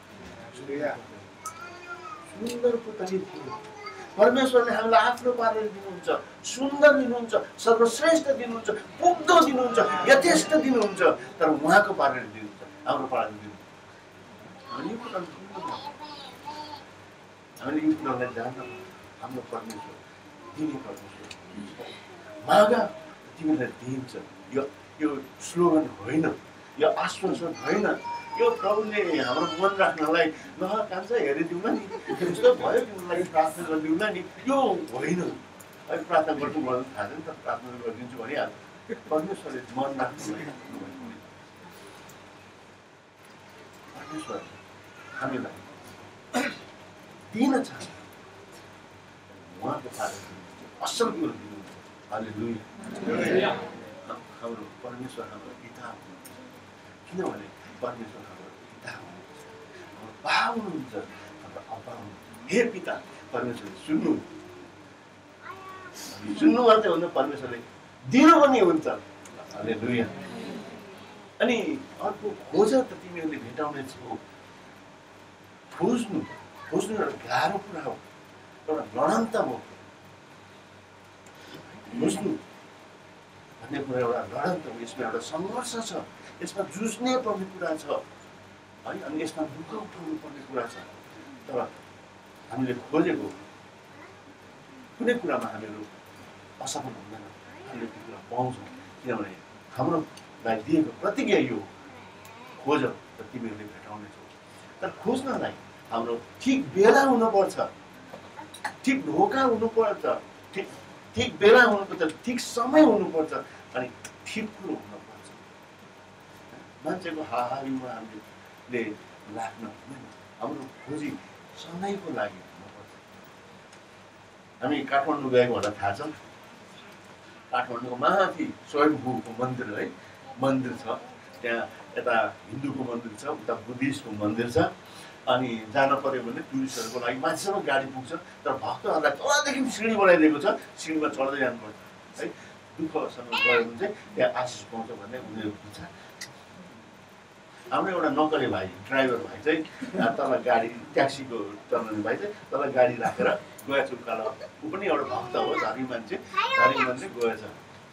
सुन्दर पुतली थियो। परमेश्वरले हामीलाई आफ्नो पाराले दिनुहुन्छ सुन्दर दिनुहुन्छ सर्वश्रेष्ठ दिनुहुन्छ पुग्दो दिनुहुन्छ यथेष्ट दिनुहुन्छ तर उहाँको पाराले दिनुहुन्छ हाम्रो पाराले दिनुहुन्छ। हामीले यो कुरा हामीले यो कुरालाई जान्न हाम्रो परमेश्वर दिने परमेश्वर माग तिमीलाई दिन्छ। यो यो स्लोगन होइन यो आश्वासन होइन यो प्रभुले हाम्रो मन राख्नलाई ल कान्छ हेरिदिउँला नि जस्तो भयो तिमीलाई प्रार्थना गरिदिउँला नि यो होइन है। प्रार्थना गर्नु गर्नु थाहा छैन तर प्रार्थना गरिदिन्छु भनिहाल्छ। परमेश्वरले मन राख्नु परमेश्वर हामीलाई दिन चाहन्छ उहाँको पाराले असल कुरो दिनुहुन्छ। हालेलुया। हाम्रो परमेश्वर हाम्रो पिता हुनुहुन्छ किनभने परमेश्वर हाम्रो पिता हुनुहुन्छ हाम्रो बाबु हुनुहुन्छ हाम्रो अप्पा हुनुहुन्छ। हे पिता परमेश्वरले सुन्नु सुन्नु मात्रै हुन्न परमेश्वरले दिनु पनि हुन्छ। हालेलुया। अनि अर्को खोज त तिमीहरूले भेटाउने छौ खोज्नु खोज्नु एउटा गाह्रो कुरा हो एउटा लडन्त हो। खोज्नु भन्ने कुरा एउटा लडन्त हो यसमा एउटा सङ्घर्ष छ यसमा जुझ्ने पर्ने कुरा छ है। अनि यसमा दुःख उठाउनु पर्ने कुरा छ तर हामीले खोजेको कुनै कुरामा हामीहरू असफल हुँदैन हामीले त्यो कुरा पाउँछौँ किनभने हाम्रोलाई दिएको प्रतिज्ञा यो खोज र तिमीहरूले भेटाउनेछौ। तर खोज्नलाई हाम्रो ठिक बेला हुनुपर्छ ठिक ढोका हुनुपर्छ ठिक ठिक बेला हुनुपर्छ ठिक समय हुनुपर्छ अनि ठिक कुरो हुनुपर्छ। मान्छेको हाहारीमा हामीले लाग्न हुँदैन हाम्रो खोजी सधैँको लागि हुनुपर्छ। हामी काठमाडौँ गएको होला थाहा छ काठमाडौँको माथि स्वयम्भूको मन्दिर है मन्दिर छ त्यहाँ यता हिन्दूको मन्दिर छ उता बुद्धिस्टको मन्दिर छ अनि जान पर्यो भने टुरिस्टहरूको लागि माथिसम्म गाडी पुग्छ तर भक्तहरूलाई तलदेखि सिँढी बनाइदिएको छ सिँढीमा चढ्दै जानुपर्छ है दुःखसँग गयो भने चाहिँ त्यहाँ आशिष पाउँछ भन्ने उनीहरू बुझ्छ हाम्रो एउटा नोकरी भाइ ड्राइभर भाइ चाहिँ तल गाडी ट्याक्सीको चलाउने भाइ चाहिँ तल गाडी राखेर गएछ उकालो ऊ पनि एउटा भक्त हो धनी मान्छे धनी मान्छे गएछ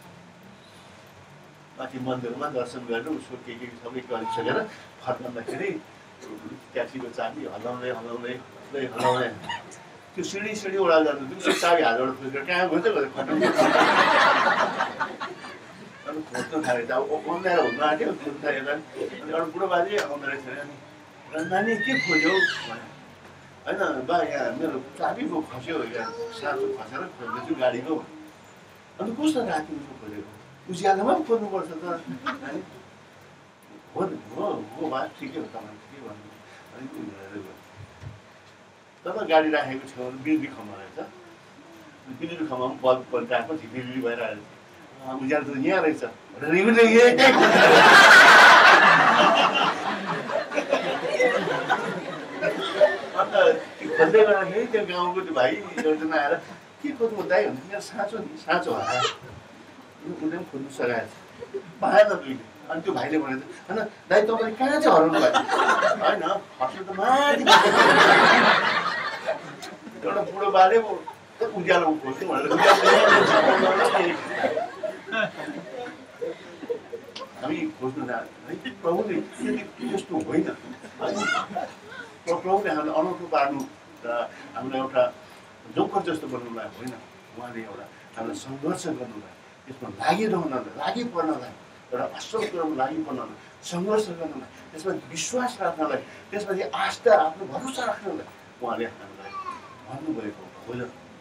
माथि मन्दिरमा दर्शन गरेर उसको के के सबै गरिसकेर फर्कँदाखेरि ट्याक्सीको चाबी हल्लाउँदै हल्लाउँदै हल्लाउँदै त्यो सिँढी सिँढी ओडाल जानु त्यो चाबी हालेर खोजेर कहाँ गयो त खटाउनु अनि खोज्नु थालेको छ अब अन्धाएर हुनु आँट्यो खोज्नु थालेको अनि एउटा बुढो बाजे आउँदो रहेछ अनि नानी के खोज्यौ होइन बा यहाँ मेरो चाबी पो खस्यो यहाँ साँचो खसेर खोज्दैछु गाडीको अनि कस्तो राति उसो खोजेको उज्यालोमा पनि खोज्नुपर्छ त अनि हो हो हो बा ठिकै हो तपाईँ ठिकै भन्नु अलिक उनीहरू गयो तब गाडी राखेको छेउ बिजुली खम्बा रहेछ बिजुली खम्बामा बल्ब पल्टाएको झिलिली भइरहेको उज्यालो त यहाँ रहेछ अन्त त्यो खोज्दै गर्दाखेरि त्यो गाउँको त्यो भाइ एउटा आएर के खोज्नु दाइ हुन्छ यहाँ साँचो नि साँचो होला उसले पनि खोज्नु सघाएछ पाएन दुईले अनि त्यो भाइले भनेको होइन दाइ तपाईँ कहाँ चाहिँ हराउनु भयो होइन हस्पिटल त माथि एउटा बुढो बाले उज्यालो खोज्नु भनेर हामी खोज्नु जाने है प्रभुले त्यस्तो होइन प्रभुले हामीलाई अनौठो पार्नु र हामीलाई एउटा जोकर जस्तो बनाउनुलाई होइन उहाँले एउटा हामीलाई सङ्घर्ष गर्नुलाई त्यसमा लागिरहनलाई लागि पर्नलाई एउटा असल कुरामा लागि पर्नलाई सङ्घर्ष गर्नलाई त्यसमा विश्वास राख्नलाई त्यसमाथि आस्था आफ्नो भरोसा राख्नलाई उहाँले हामीलाई भन्नुभएको हो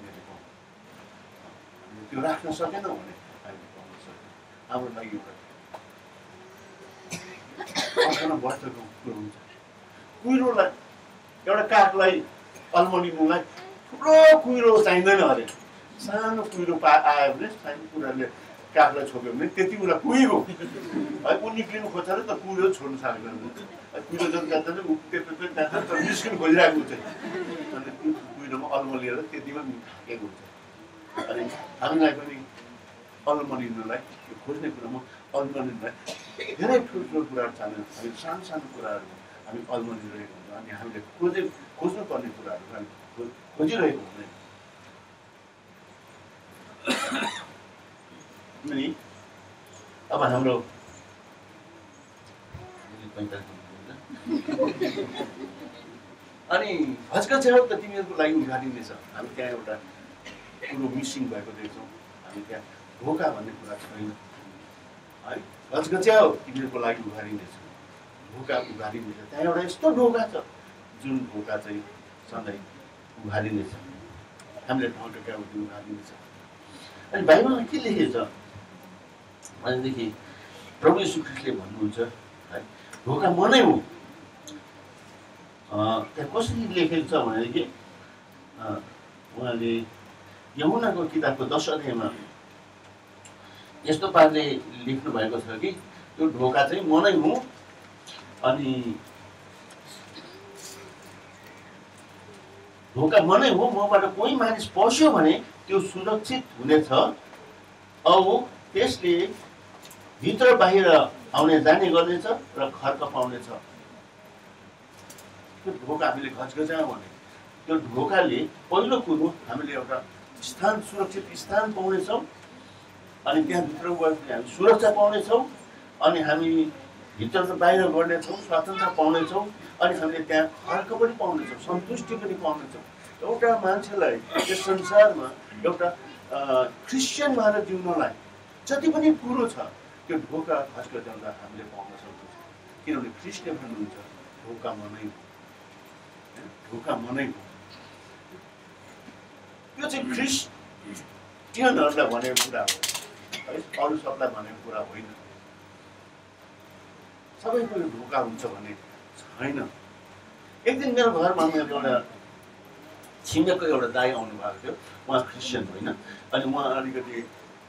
त्यो राख्न सकेनौँ भने हामीले पाउन सक्छौँ हाम्रो लागि एउटा अर्को वस्तुको कुरो हुन्छ कुहिरोलाई एउटा कागलाई अल्मलिनुलाई ठुलो कुहिरो चाहिँदैन अरे सानो कुहिरो पा आयो भने सानो कुराले कागलाई छोप्यो भने त्यति कुरा कुहिरो है ऊ निक्लिनु खोज्छ र त कुहिरो छोड्नु सक्दैन कुहिरो जति जान्छ ऊ त्यस्तो जान्छ तर निस्किनु खोजिरहेको हुन्छ अनि त्यो कुहिरोमा अल्मलिएर त्यतिमा थाकेको हुन्छ अनि हामीलाई पनि अल्मलिनुलाई यो खोज्ने कुरामा अल्मलिनुलाई धेरै ठुल्ठुलो कुराहरू चाहिँदैन हामी सानो सानो कुराहरू हामी अल्मलिरहेको हुन्छ अनि हामीले खोजे खोज्नुपर्ने कुराहरू हामी खोजिरहेको हुँदैन अनि अब हाम्रो अनि हजकछ्याउ त तिमीहरूको लागि उघारिनेछ हामी त्यहाँ एउटा कुरो मिसिङ भएको देख्छौँ हामी त्यहाँ ढोका भन्ने कुरा छैन है हजकछ्याउ तिमीहरूको लागि उघारिनेछ ढोका उघारिनेछ त्यहाँ एउटा यस्तो ढोका छ जुन ढोका चाहिँ सधैँ उघारिनेछ हामीले ढोका उघारिनेछ अनि बाइबलमा के लेखेछ भनेदेखि प्रभु यीशु ख्रीष्टले भन्नुहुन्छ है ढोका म नै हो त्यहाँ कसरी लेखेको छ भनेदेखि उहाँले यहुनाको किताबको दश अध्यायमा यस्तो पाराले लेख्नु भएको छ कि त्यो ढोका चाहिँ म नै हुँ अनि ढोका म नै हो मबाट कोही मानिस पस्यो भने त्यो सुरक्षित हुनेछ औ त्यसले भित्र बाहिर आउने जाने गर्नेछ र खर्क पाउनेछ त्यो ढोका हामीले घचघचायौँ भने त्यो ढोकाले पहिलो कुरो हामीले एउटा स्थान सुरक्षित स्थान पाउनेछौँ अनि त्यहाँभित्र गएपछि हामी सुरक्षा पाउनेछौँ अनि हामी भित्र त बाहिर गर्नेछौँ स्वतन्त्र पाउनेछौँ अनि हामीले त्यहाँ खर्क पनि पाउनेछौँ सन्तुष्टि पनि पाउनेछौँ एउटा मान्छेलाई यस संसारमा एउटा क्रिस्चियन भएर जिउनलाई जति पनि कुरो छ त्यो ढोका खस्कजाउँदा हामीले पाउन सक्छौँ किनभने ख्रिस्टले भन्नुहुन्छ ढोका म नै हो ढोका म नै हो यो चाहिँ क्रिस्चियनहरूलाई भनेको कुरा हो है अरू सबलाई भनेको कुरा होइन सबैको यो ढोका हुन्छ भने छैन एक दिन मेरो घरमा मेरो एउटा छिमेकको एउटा दाइ आउनु भएको थियो, उहाँ क्रिस्चियन होइन, अनि उहाँ अलिकति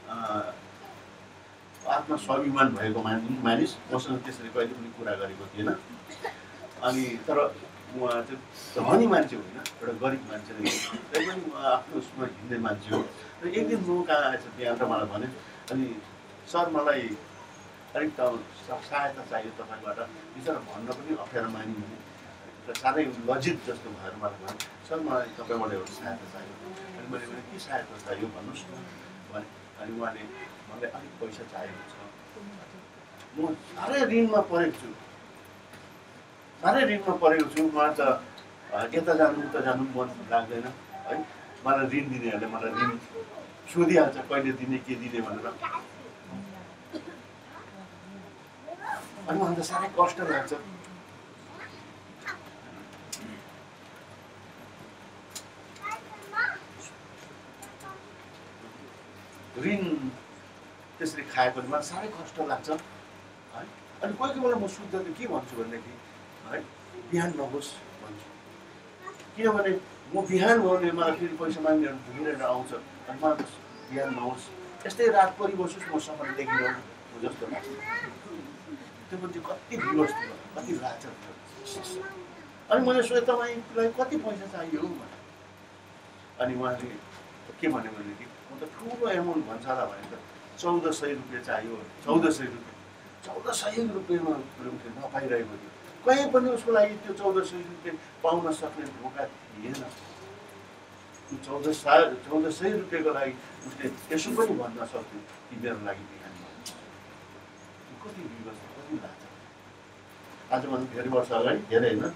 आत्मा स्वाभिमान भएको मानिस, मसँग त्यसरी कहिले पनि कुरा गरेको थिएन। अनि तर उहाँ चाहिँ धनी मान्छे होइन, एउटा गरिब मान्छे नै हो, तै पनि उहाँ आफ्नो उसमा हिँड्ने मान्छे हो। र एक दिन म कहाँ आएछ बिहान र मलाई भने, अनि सर मलाई अलिक त सहायता चाहियो तपाईँबाट, बिचरा भन्न पनि अप्ठ्यारो मानि भने साह्रै लज्जित जस्तो भएर मलाई भने, सर मलाई तपाईँबाट एउटा सहायता चाहियो। अनि मैले भने के सहायता चाहियो भन्नुहोस् न भने, अनि उहाँले मलाई अलिक पैसा चाहिएको छ, म साह्रै ऋणमा परेको छु, साह्रै ऋणमा परेको छु, मलाई त यता जानु उता जानु मन लाग्दैन है, मलाई ऋण दिनेहरूले मलाई ऋण सोधिहाल्छ कहिले दिने के दिने भनेर, अनि मलाई त साह्रै कष्ट लाग्छ। ऋण त्यसरी खाएपछि मलाई साह्रै कष्ट लाग्छ है। अनि कोही कोही बेला म शुद्ध त के भन्छु भनेदेखि है, बिहान नहोस् भन्छु, किनभने म बिहान हो भने मलाई फेरि पैसा माग्नेहरू घुमिरहेर आउँछ, अनि मलाई बिहान नहोस्, यस्तै रात परिबसोस् म सफल देखिरहनु जस्तो लाग्छ। त्यो मान्छे कति विवश थियो, कति लाचार थियो। अनि मैले सोधेँ तपाईँलाई कति पैसा चाहियो भने, अनि उहाँले के भन्यो भनेदेखि म त ठुलो एमाउन्ट भन्छ होला भने त चौध सय रुपियाँ चाहियो, चौध सय रुपियाँ चौध सय रुपियाँमा नपाइरहेको थियो, कहीँ पनि उसको लागि त्यो चौध सय रुपियाँ पाउन सक्ने मौका थिएन। त्यो चौध सय चौध सय रुपियाँको लागि उसले यसो पनि भन्न सक्थ्यो कि मेरो लागि बिहान कति विवश, कति लाग्छ। आजभन्दा धेरै वर्ष अगाडि, धेरै होइन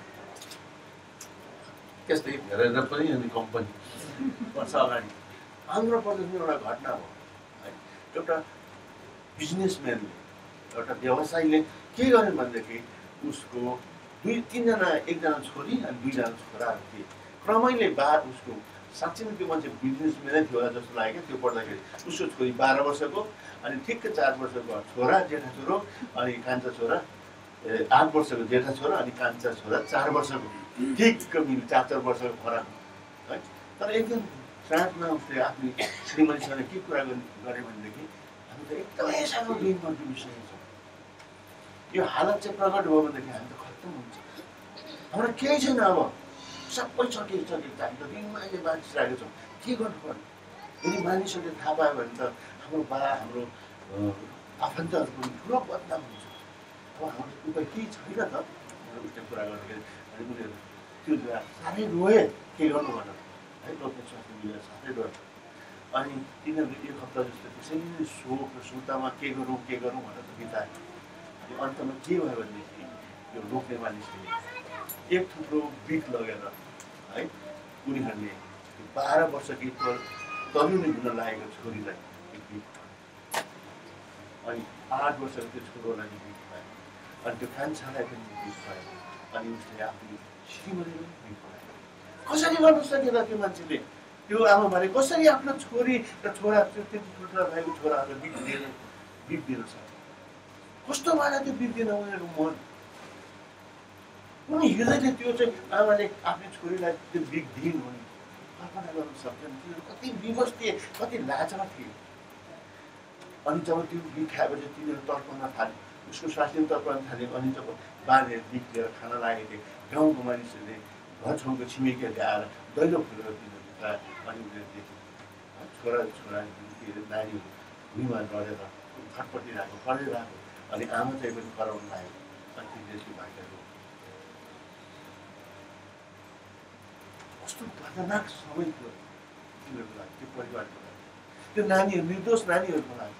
त्यस्तै धेरै न पनि, अनि कम्पनी वर्ष अगाडि आन्ध्र प्रदेशमा एउटा घटना हो है। एउटा बिजनेसम्यानले, एउटा व्यवसायीले के गर्यो भनेदेखि उसको दुई तिनजना, एकजना छोरी अनि दुईजना छोराहरू थिए। क्रमैले बाद उसको साँच्चै नै त्यो मान्छे बिजनेसम्यानै थियो होला जस्तो लाग्यो क्या त्यो पढ्दाखेरि। उसको छोरी बाह्र वर्षको, अनि ठिक्क चार वर्षको छोरा, जेठा छोरो, अनि कान्छा छोरा आठ वर्षको जेठा छोरा, अनि कान्छा छोरा चार वर्षको, ठिक्क मिल्यो चार चार वर्षको फरक है। तर एकदिन साँझमा उसले आफ्नो श्रीमतीसँग के कुरा गरे भनेदेखि हामी त एकदमै सानो ऋणमा डुबिसकेको छौँ, यो हालत चाहिँ प्रकट भयो भनेदेखि हामी त खत्तम हुन्छ, हाम्रो केही छैन, अब सबै सकिएको सकिएको छ, हामी त ऋणमा अहिले बाँचिरहेको छौँ, के गर्नु पर्ने। यदि मानिसहरूले थाहा पायो भने त हाम्रो बा हाम्रो आफन्तहरू पनि ठुलो बदनाम हुन्छ, अब हाम्रो उपाय केही छैन त भनेर उसले कुरा गर्दाखेरि, अनि उनीहरू त्यो साह्रै रोए के गर्नु भनेर है, लोकल स्वास्थ्य मिलेर साह्रै रोए। अनि तिनीहरूले एक हप्ता जस्तो त्यसै नै शोक र सुर्तामा के गरौँ के गरौँ भनेर बिताए। अनि अन्तमा के भयो भनेदेखि यो रोक्ने मानिसले एक थुप्रो बिट लगेर है, उनीहरूले त्यो बाह्र वर्षकी तरुणी हुन लागेको छोरीलाई एक बिट, अनि आठ वर्षको त्यो छोरोलाई बिट पायो, अनि त्यो कान्छालाई पनि बिट पायो, अनि उसले आफ्नो श्रीमतीलाई पनि बिट पायो। कसरी गर्न सकेन त्यो मान्छेले, त्यो आमाबाले कसरी आफ्नो छोरी र छोरा, त्यति ठुल्ठुला भएको छोराहरूलाई बिट दिएर बिट दिन सक्छ, कस्तो भएर त्यो बिट दिन उनीहरूको मन, उनी हृदयले त्यो चाहिँ आमाले आफ्नो छोरीलाई त्यो बिट दिइन् भने कल्पना गर्न सक्दैन। तिनीहरू कति विवश थिए, कति लाचार थिए। अनि जब त्यो बिट खाएपछि तिनीहरू तर्पन थाले, उसको स्वास्थ्य तर्पन थाल्यो। अनि जब बाँधेर बिट लिएर खाना लागेको थिए, गाउँको मानिसहरूले, घर छेउको छिमेकीहरूले आएर दैलो फुलेर तिनीहरू, अनि उनीहरू देखे छोरा छोरा के अरे नानीहरू भुइँमा लडेर फटफटिरहेको पढिरहेको, अनि आमा चाहिँ पनि कराउनु लागेको, अनि तिनीहरूले भाइहरू कस्तो खतरनाक समय थियो तिनीहरूको लागि, त्यो परिवारको लागि, त्यो नानीहरू, निर्दोष नानीहरूको लागि।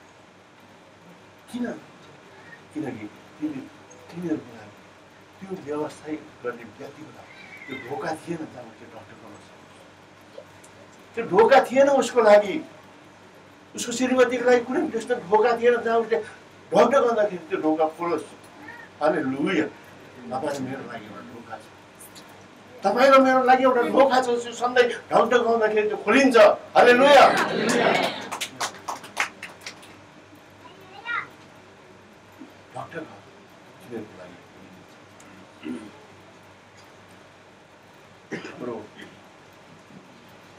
किन? किनकि तिनी तिनीहरूको लागि, त्यो व्यवसाय गर्ने व्यक्तिको लागि त्यो ढोका थिएन जहाँ त्यो डक्टर गर्न सक्छ, त्यो ढोका थिएन उसको लागि, उसको श्रीमतीको लागि कुनै त्यस्तो ढोका थिएन जहाँ उसले डक्टर गर्दाखेरि त्यो ढोका खोलोस्। हालेलुया। तपाईँ र मेरो लागि एउटा ढोका छ, तपाईँ र मेरो लागि एउटा ढोका छ, सधैँ डक्टर गर्दाखेरि त्यो खोलिन्छ। हालेलुया। डक्टर तिनीहरूको लागि हाम्रो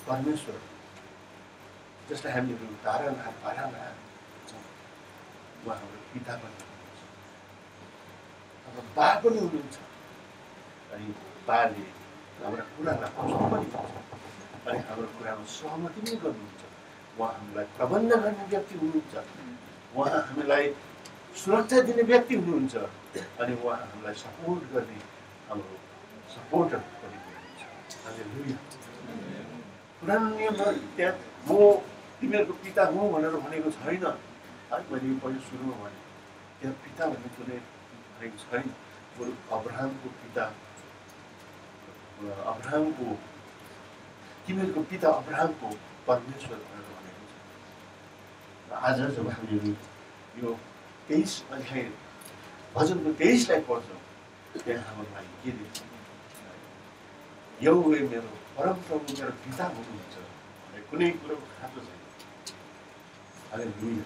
परमेश्वर जसलाई हामीहरू तारानाथ तारानाथ छौँ, उहाँ हाम्रो पिता पनि हुनुहुन्छ, हाम्रो बा पनि हुनुहुन्छ। अनि बाले हाम्रा कुरालाई बुझ्नु पनि हुन्छ अनि हाम्रो कुरामा सहमति पनि गर्नुहुन्छ। उहाँ हामीलाई प्रबन्ध गर्ने व्यक्ति हुनुहुन्छ, उहाँ हामीलाई सुरक्षा दिने व्यक्ति हुनुहुन्छ अनि उहाँ हामीलाई सपोर्ट गर्ने हाम्रो सपोर्टर पनि हुनुहुन्छ। हालेलुया। पुरानो नियममा त्यहाँ म तिमीहरूको पिता हुँ भनेर भनेको छैन है। मैले पहिलो सुरुमा भने त्यहाँ पिता भन्ने कुनै भनेको छैन। बरु अब्राहमको पिता, अब्राहमको तिमीहरूको पिता अब्राहमको परमेश्वर भनेर भनेको छ। र आज जब हामीहरू यो तेइस अध्याय भजनको तेइसलाई पढ्छौँ, त्यहाँ हाम्रो लागि के देख्छ? यहोवा मेरो परमप्रभु मेरो पिता हुनुहुन्छ भने कुनै कुरोको खाँचो छैन। हालेलुया।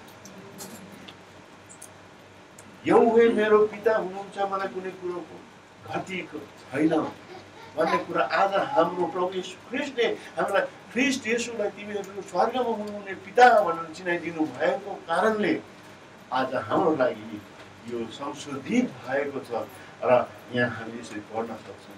यहोवा मेरो पिता हुनुहुन्छ मलाई कुनै कुरोको घटिएको छैन भन्ने कुरा आज हाम्रो प्रभु येशू ख्रिस्टले हामीलाई, ख्रिस्ट येशूलाई तिमीहरू स्वर्गमा हुनुहुने पिता भनेर चिनाइदिनु भएको कारणले आज हाम्रो लागि यो संशोधित भएको छ र यहाँ हामी यसरी पढ्न सक्छौँ।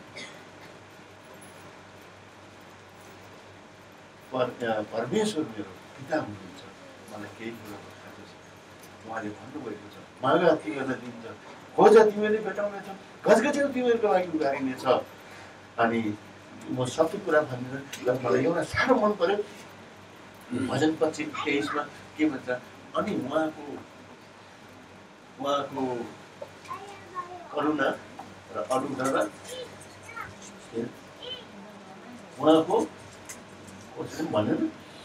परमेश्वर मेरो पिता हुनुहुन्छ मलाई केही कुरोको खाँचो छैन। उहाँले भन्नुभएको छ, माग तिमीहरूलाई दिन्छ, खोज तिमीहरूले भेटाउनेछ, घचघच्याउ तिमीहरूको लागि उघारिनेछ। अनि म सबै कुरा भनेर मलाई एउटा साह्रो मन पर्यो भजन पच्चिस तेइसमा के भन्छ, अनि उहाँको उहाँको करुणा र अनुग्रह उहाँको भनेर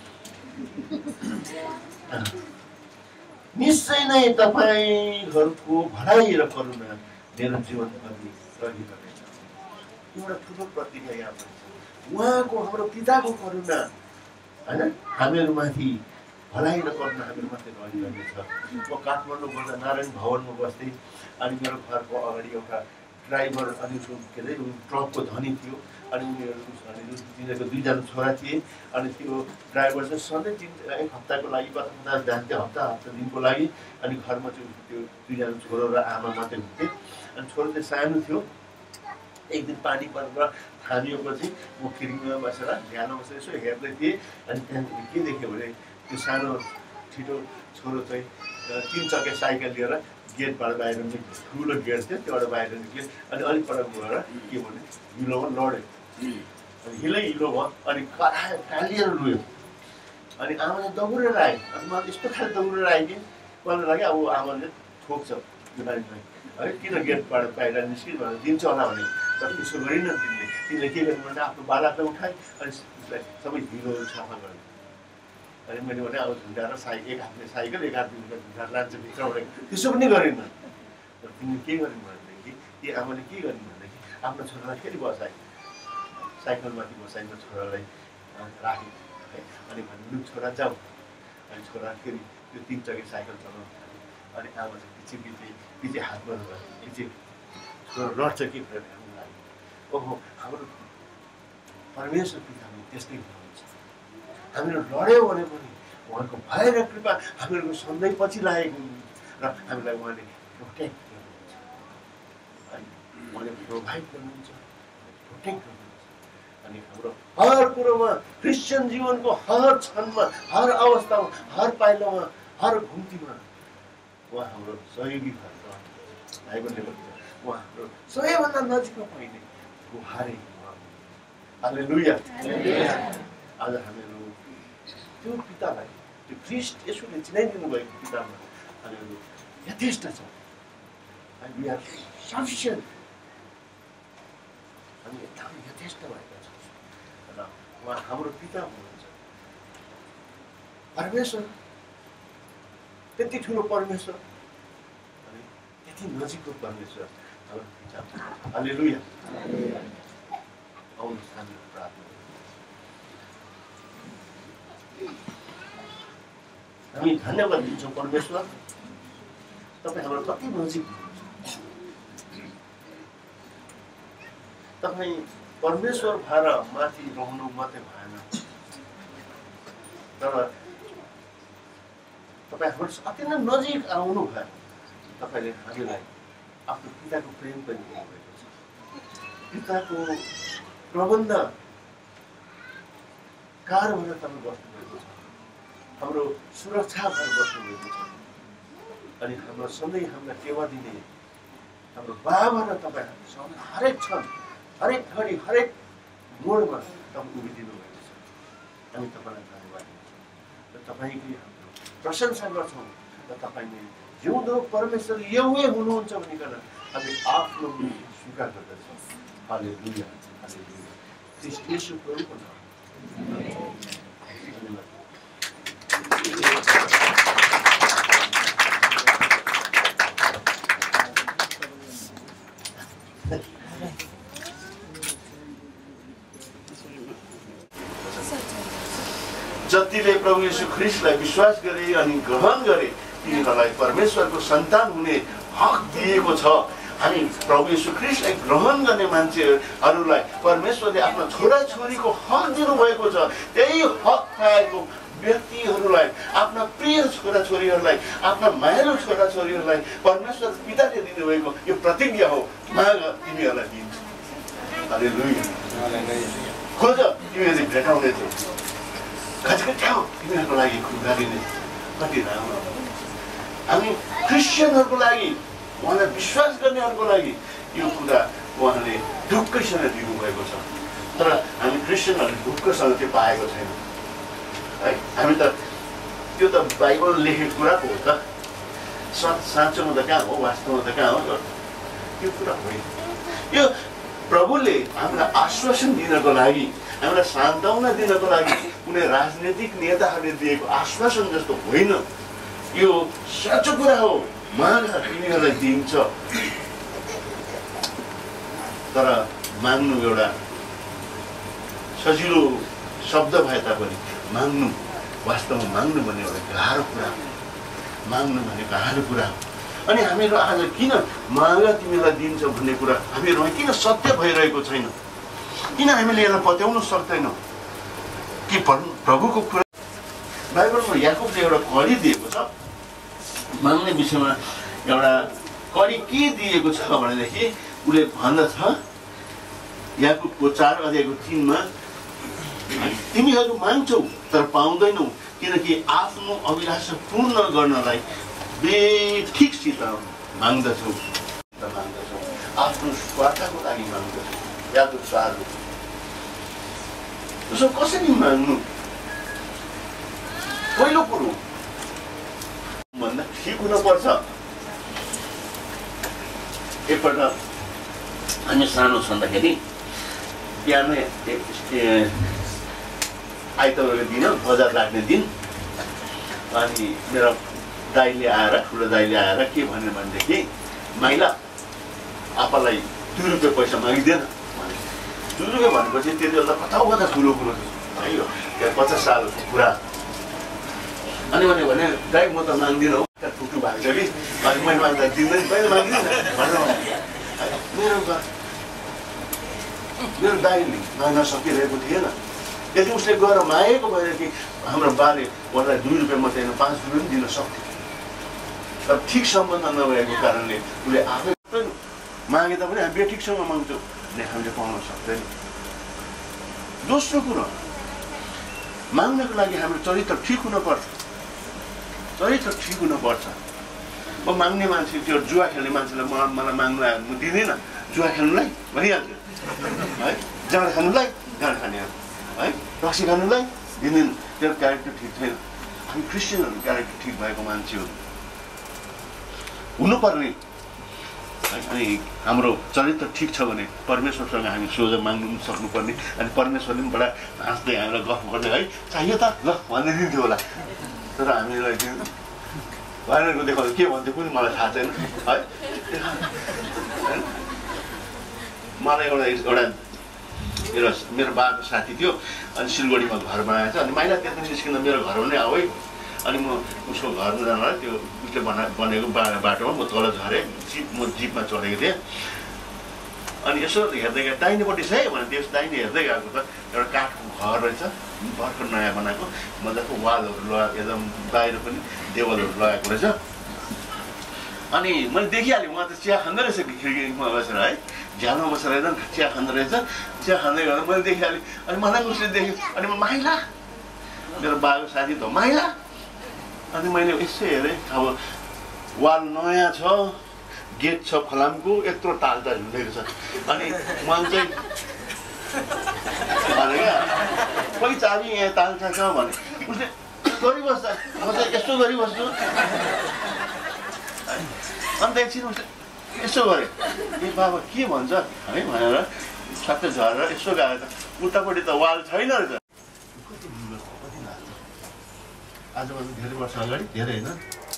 निश्चय नै तपाईँहरूको भलाइ र करुणा मेरो जीवनभरि रहिरहनेछ। एउटा ठुलो प्रतिज्ञा यहाँ छ। उहाँको हाम्रो पिताको करुणा होइन हामीहरूमाथि भलाइ र करुणा हामीहरूमाथि रहिरहनेछ। म काठमाडौँ बस्दा नारायण भवनमा बस्थेँ अनि मेरो घरको अगाडि एउटा ड्राइभर अनि उसको के अरे ट्रकको धनी थियो अनि उनीहरू तिनीहरूको दुईजना छोरा थिए। अनि त्यो ड्राइभर चाहिँ सधैँ तिन एक हप्ताको लागि कता कता जान्थ्यो, हप्ता हप्ता दिनको लागि। अनि घरमा चाहिँ त्यो दुईजना छोरो र आमा मात्रै हुन्थे। अनि छोरो चाहिँ सानो थियो। एक दिन पानी परेर थामिएपछि म खिड्कीमा बसेर ध्यानमा बसेर यसो हेर्दै थिएँ। अनि त्यहाँदेखि के देखेँ भने त्यो सानो छिटो छोरो चाहिँ तिन चक्के साइकल लिएर गेटबाट बाहिर निक्ल्यो। ठुलो गेट थियो, त्योबाट बाहिर निक्ल्यो। अनि अलिक पर गएर के भने हिलोमा लड्यो। अनि हिलै हिलो भयो अनि करायो, टालिएर रोयो। अनि आमाले दौडेर आयो। अनि मलाई यस्तो खाले दौडेर आयो कि मलाई लाग्यो अब आमाले ठोक्छ यो नानीलाई है, किन गेटबाट बाहिर निस्कियो भनेर दिन्छ होला भने। तर त्यसो गरिन तिमीले तिमीले के गर्नु भने आफ्नो बालालाई उठाए अनि उसलाई सबै हिलोहरू सफा गर्यो। अनि मैले भने अब झुन्डाएर साइकल एक हातले साइकल एक हातले झुन्डाएर लान्छ भित्रबाट, त्यसो पनि गरेन। तर तिमीले के गर्नु भनेदेखि ती आमाले के गर्नु भनेदेखि आफ्नो छोरालाई फेरि बसाए, साइकलमाथि बसाइमा छोरालाई राख्यो है। अनि भन्नु लु छोरा जाऊ। अनि छोरा फेरि त्यो तिन चक्के साइकल चलाउनु थाल्यो। अनि आमा चाहिँ पछि पछि पछि हात गर्नुभयो, पछि छोरा लड्छ कि भनेर हेर्नु लाग्यो। ओहो हाम्रो परमेश्वर पिताले त्यस्तै हुनुहुन्छ। हामीहरू लड्यौँ भने पनि उहाँको भय र कृपा हामीहरूको सधैँ पछि लागेको र हामीलाई उहाँले प्रोटेक्ट गर्नुहुन्छ, अनि उहाँले प्रोभाइड गर्नुहुन्छ, प्रोटेक्ट गर्नुहुन्छ। अनि हाम्रो हर कुरोमा क्रिस्चियन जीवनको हर क्षणमा, हर अवस्थामा, हर पाइलामा, हर घुम्तीमा उहाँ हाम्रो सहयोगी भएर रहनुहुन्छ। भाइबलले भन्छ उहाँ हाम्रो सबैभन्दा नजिकमा पाइने गुहारे उहाँ। हालेलुया। आज हामीहरू त्यो पितालाई, त्यो ख्रिस्ट येशूले चिनाइदिनु भएको पितामा हामीहरू यथेष्ट छौँ। We are sufficient. हामी एकदम यथेष्ट भएका छौँ र उहाँ हाम्रो पिता हुनुहुन्छ। परमेश्वर त्यति ठुलो परमेश्वर अनि त्यति नजिकको परमेश्वर हाम्रो पिता। हालेलुया। आउनुहोस् हामी प्रार्थना गरौँ। हामी धन्यवाद दिन्छौँ परमेश्वर, तपाईँ हाम्रो कति नजिक हुनुहुन्छ। तपाईँ परमेश्वर भएर माथि रहनु मात्रै भएन, तर तपाईँ हाम्रो अति नै नजिक आउनु भयो तपाईँले हामीलाई आफ्नो पिताको प्रेम पनि दिनुभएको छ पिताको प्रबन्ध कार भएर तपाईँ बस्नुभएको छ हाम्रो सुरक्षा भएर बस्नुभएको छ अनि हाम्रो सधैँ हामीलाई टेवा दिने हाम्रो बाबा र तपाईँ हरेक क्षण हरेक घडी हरेक मोडमा तपाईँ उभिदिनु भएको छ हामी तपाईँलाई धन्यवाद दिन्छौँ र तपाईँकै हाम्रो प्रशंसा गर्छौँ र तपाईँले जिउँदो परमेश्वर एउटै हुनुहुन्छ भनिकन हामी आफ्नो स्वीकार गर्दछौँ हालेलुया हालेलुया ख्रीष्ट येशूको नाममा धन्यवाद जतिले प्रभु येशू ख्रीष्टलाई विश्वास गरे अनि ग्रहण गरे तिनीहरूलाई परमेश्वरको सन्तान हुने हक दिएको छ हामी प्रभु येशू ख्रीष्टलाई ग्रहण गर्ने मान्छेहरूलाई परमेश्वरले आफ्नो छोराछोरीको हक दिनुभएको छ त्यही हक पाएको व्यक्तिहरूलाई आफ्ना प्रिय छोराछोरीहरूलाई आफ्ना मायालु छोराछोरीहरूलाई परमेश्वर पिताले दिनुभएको यो प्रतिज्ञा हो माग तिमीहरूलाई दिन्छ हालेलुया खोज तिमीहरूले भेटाउने थियौ खटखट्याउ तिमीहरूको लागि खुल्ला दिने कति राम्रो हामी क्रिस्चियनहरूको लागि उहाँलाई विश्वास गर्नेहरूको लागि यो कुरा उहाँले ढुक्कैसँग दिनुभएको छ तर हामी क्रिस्चियनहरूले ढुक्कसँग त्यो पाएको छैन है हामी त त्यो त बाइबल लेखेको कुरा हो त साँचोमा त कहाँ हो वास्तवमा त कहाँ हो त्यो कुरा होइन यो प्रभुले हामीलाई आश्वासन दिनको लागि हामीलाई सान्त्वना दिनको लागि कुनै राजनीतिक नेताहरूले दिएको आश्वासन जस्तो होइन यो साँचो कुरा हो माग तिनीहरूलाई दिन्छ तर माग्नु एउटा सजिलो शब्द भए तापनि माग्नु वास्तवमा माग्नु भन्ने एउटा गाह्रो कुरा हो माग्नु भन्ने गाह्रो कुरा हो अनि हामीहरू आज किन माग तिमीलाई दिन्छ भन्ने कुरा हामीहरूमा किन सत्य भइरहेको छैन किन हामीले यसलाई पत्याउन सक्दैनौँ कि प्रभुको कुरा बाइबलमा याकुबले एउटा कडी दिएको छ माग्ने विषयमा एउटा कडी के दिएको छ भनेदेखि उसले भन्दछ याकुबको चार अध्यायको तिनमा तिमीहरू माग्छौ तर पाउँदैनौ किनकि आफ्नो अभिलाषा पूर्ण गर्नलाई बेठिकसित माग्दछौ माग्दछौ आफ्नो स्वार्थको लागि माग्दछौ याकुब चार उसो कसरी माग्नु पहिलो कुरो भन्दा ठिक हुनुपर्छ एकपल्ट हामी सानो छँदाखेरि बिहानै आइतबारको दिन बजार लाग्ने दिन अनि मेरो दाइले आएर ठुलो दाइले आएर के भन्यो भनेदेखि माइला आपालाई दुई रुपियाँ पैसा मागिदिएन दुई रुपियाँ भनेपछि त्यति बेला कता कता ठुलो कुरो है यो पचास सालको कुरा अनि भने भने दाइ म त माग्दिनँ हौ टुटु भएको छ कि अनि मैले माग्दा दिँदैन मैले माग्दिनँ भनेर मेरो मेरो दाइले माग्न सकिरहेको थिएन यदि उसले गएर मागेको भएर कि हाम्रो बाले उहाँलाई दुई रुपियाँ मात्रै होइन पाँच रुपियाँ पनि दिन सक्थ्यो तर ठिक सम्बन्ध नभएको कारणले उसले आफै मागे तापनि हामी बेठिकसँग माग्छौँ भने हामीले पाउन सक्दैन दोस्रो कुरो माग्नको लागि हाम्रो चरित्र ठिक हुनुपर्छ चरित्र ठिक हुनुपर्छ म माग्ने मान्छे त्यो जुवा खेल्ने मान्छेलाई म मलाई माग्नु आयो म दिँदिनँ जुवा खेल्नुलाई भनिहाल्छु है जाँड खानुलाई जाँड खाने है रक्सी खानुलाई दिँदैन त्यो क्यारेक्टर ठिक छैन हामी क्रिस्चियनहरू क्यारेक्टर ठिक भएको मान्छे हो हुनुपर्ने अनि हाम्रो चरित्र ठिक छ भने परमेश्वरसँग हामी सोझ माग्नु पनि सक्नुपर्ने अनि परमेश्वरले पनि बडा हाँस्दै हामीलाई गफ गर्दै है चाहियो त ल भन्दै दिन्थ्यो होला तर हामीलाई त्यो उहाँहरूको देखाउँदा के भन्थ्यो पनि मलाई थाहा छैन है मलाई एउटा एउटा मेरो मेरो बाबाको साथी थियो अनि सिलगढीमा घर बनाएको छ अनि माइला त्यति निस्किँदा मेरो घरमा नै आऊ है अनि म उसको घरमा जाँदा त्यो उसले बना बनेको बा बाटोमा म तल झरेँ जिप म जिपमा चढेको थिएँ अनि यसो हेर्दै गए दाहिनेपट्टि छ है भने त्यस दाहिने हेर्दै गएको त एउटा काठको घर रहेछ भर्खर नयाँ बनाएको मजाको वालहरू लगाएको एकदम बाहिर पनि देवलहरू लगाएको रहेछ अनि मैले देखिहालेँ उहाँ त चिया खाँदै रहेछ खिड्कीमा बसेर है झ्यालमा बसेर एकदम चिया खाँदो रहेछ चिया खाँदै गर्दा मैले देखिहालेँ अनि मलाई उसले देखेँ अनि म माइला मेरो बाबु साथी त माइला अनि मैले यसो हेरेँ अब वाल नयाँ छ गेट छ फलामको यत्रो तालता हुँदैछ अनि मलाई चाहिँ भने क्या कोही चाबी यहाँ तालता छ भने उसले गरिबस्छ म चाहिँ यस्तो गरिबस्छु अन्त एकछिन उसले यसो गरेँ ए बाबा के भन्छ है भनेर सबै झरेर यसो गएर त उतापट्टि त वाल छैन रहेछ आजभन्दा धेरै वर्ष अगाडि धेरै होइन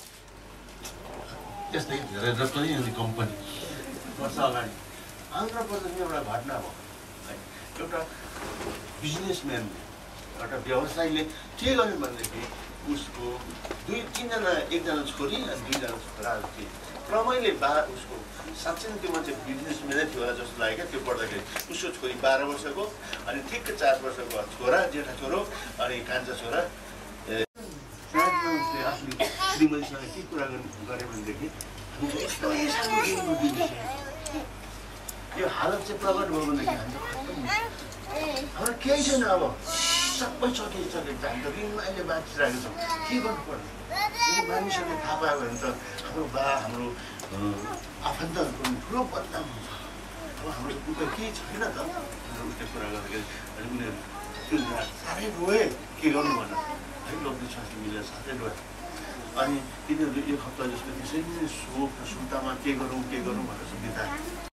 त्यस्तै धेरै जस्तो नि अनि कम्पनी वर्ष अगाडि आन्ध्र प्रदेशमा एउटा घटना भयो है एउटा बिजनेसम्यानले एउटा व्यवसायीले के गर्यो भनेदेखि उसको दुई तिनजना एकजना छोरी अनि दुईजना छोराहरू थिए क्रमैले बा उसको साँच्चै नै त्यो मान्छे बिजनेसम्यानै थियो होला जस्तो लाग्यो क्या त्यो पढ्दाखेरि उसको छोरी बाह्र वर्षको अनि ठिक्क चार वर्षको छोरा जेठा छोरो अनि कान्छा छोरा आफ्नो श्रीमतीसँग के कुरा गरे भनेदेखि यो हालत चाहिँ प्रकट भयो भनेदेखि हाम्रो केही छैन अब सबै सकिसकेको छ हामी त ऋणमा अहिले बाँचिरहेको छौँ के गर्नु पर्छ यो मानिसहरूले थाहा पायो भने त हाम्रो बा हाम्रो आफन्तहरूको पनि ठुलो बदनाम हुन्छ अब हाम्रो उता केही छैन त उसले कुरा गर्दाखेरि अनि उनीहरू त्यो साह्रै रोए के गर्नु भनेर है लोग्ने साथी मिलेर साथै रोए अनि तिनीहरू एक हप्ता जस्तो त्यसरी नै शोक सुन्तामा के गरौँ के गरौँ भनेर बिताए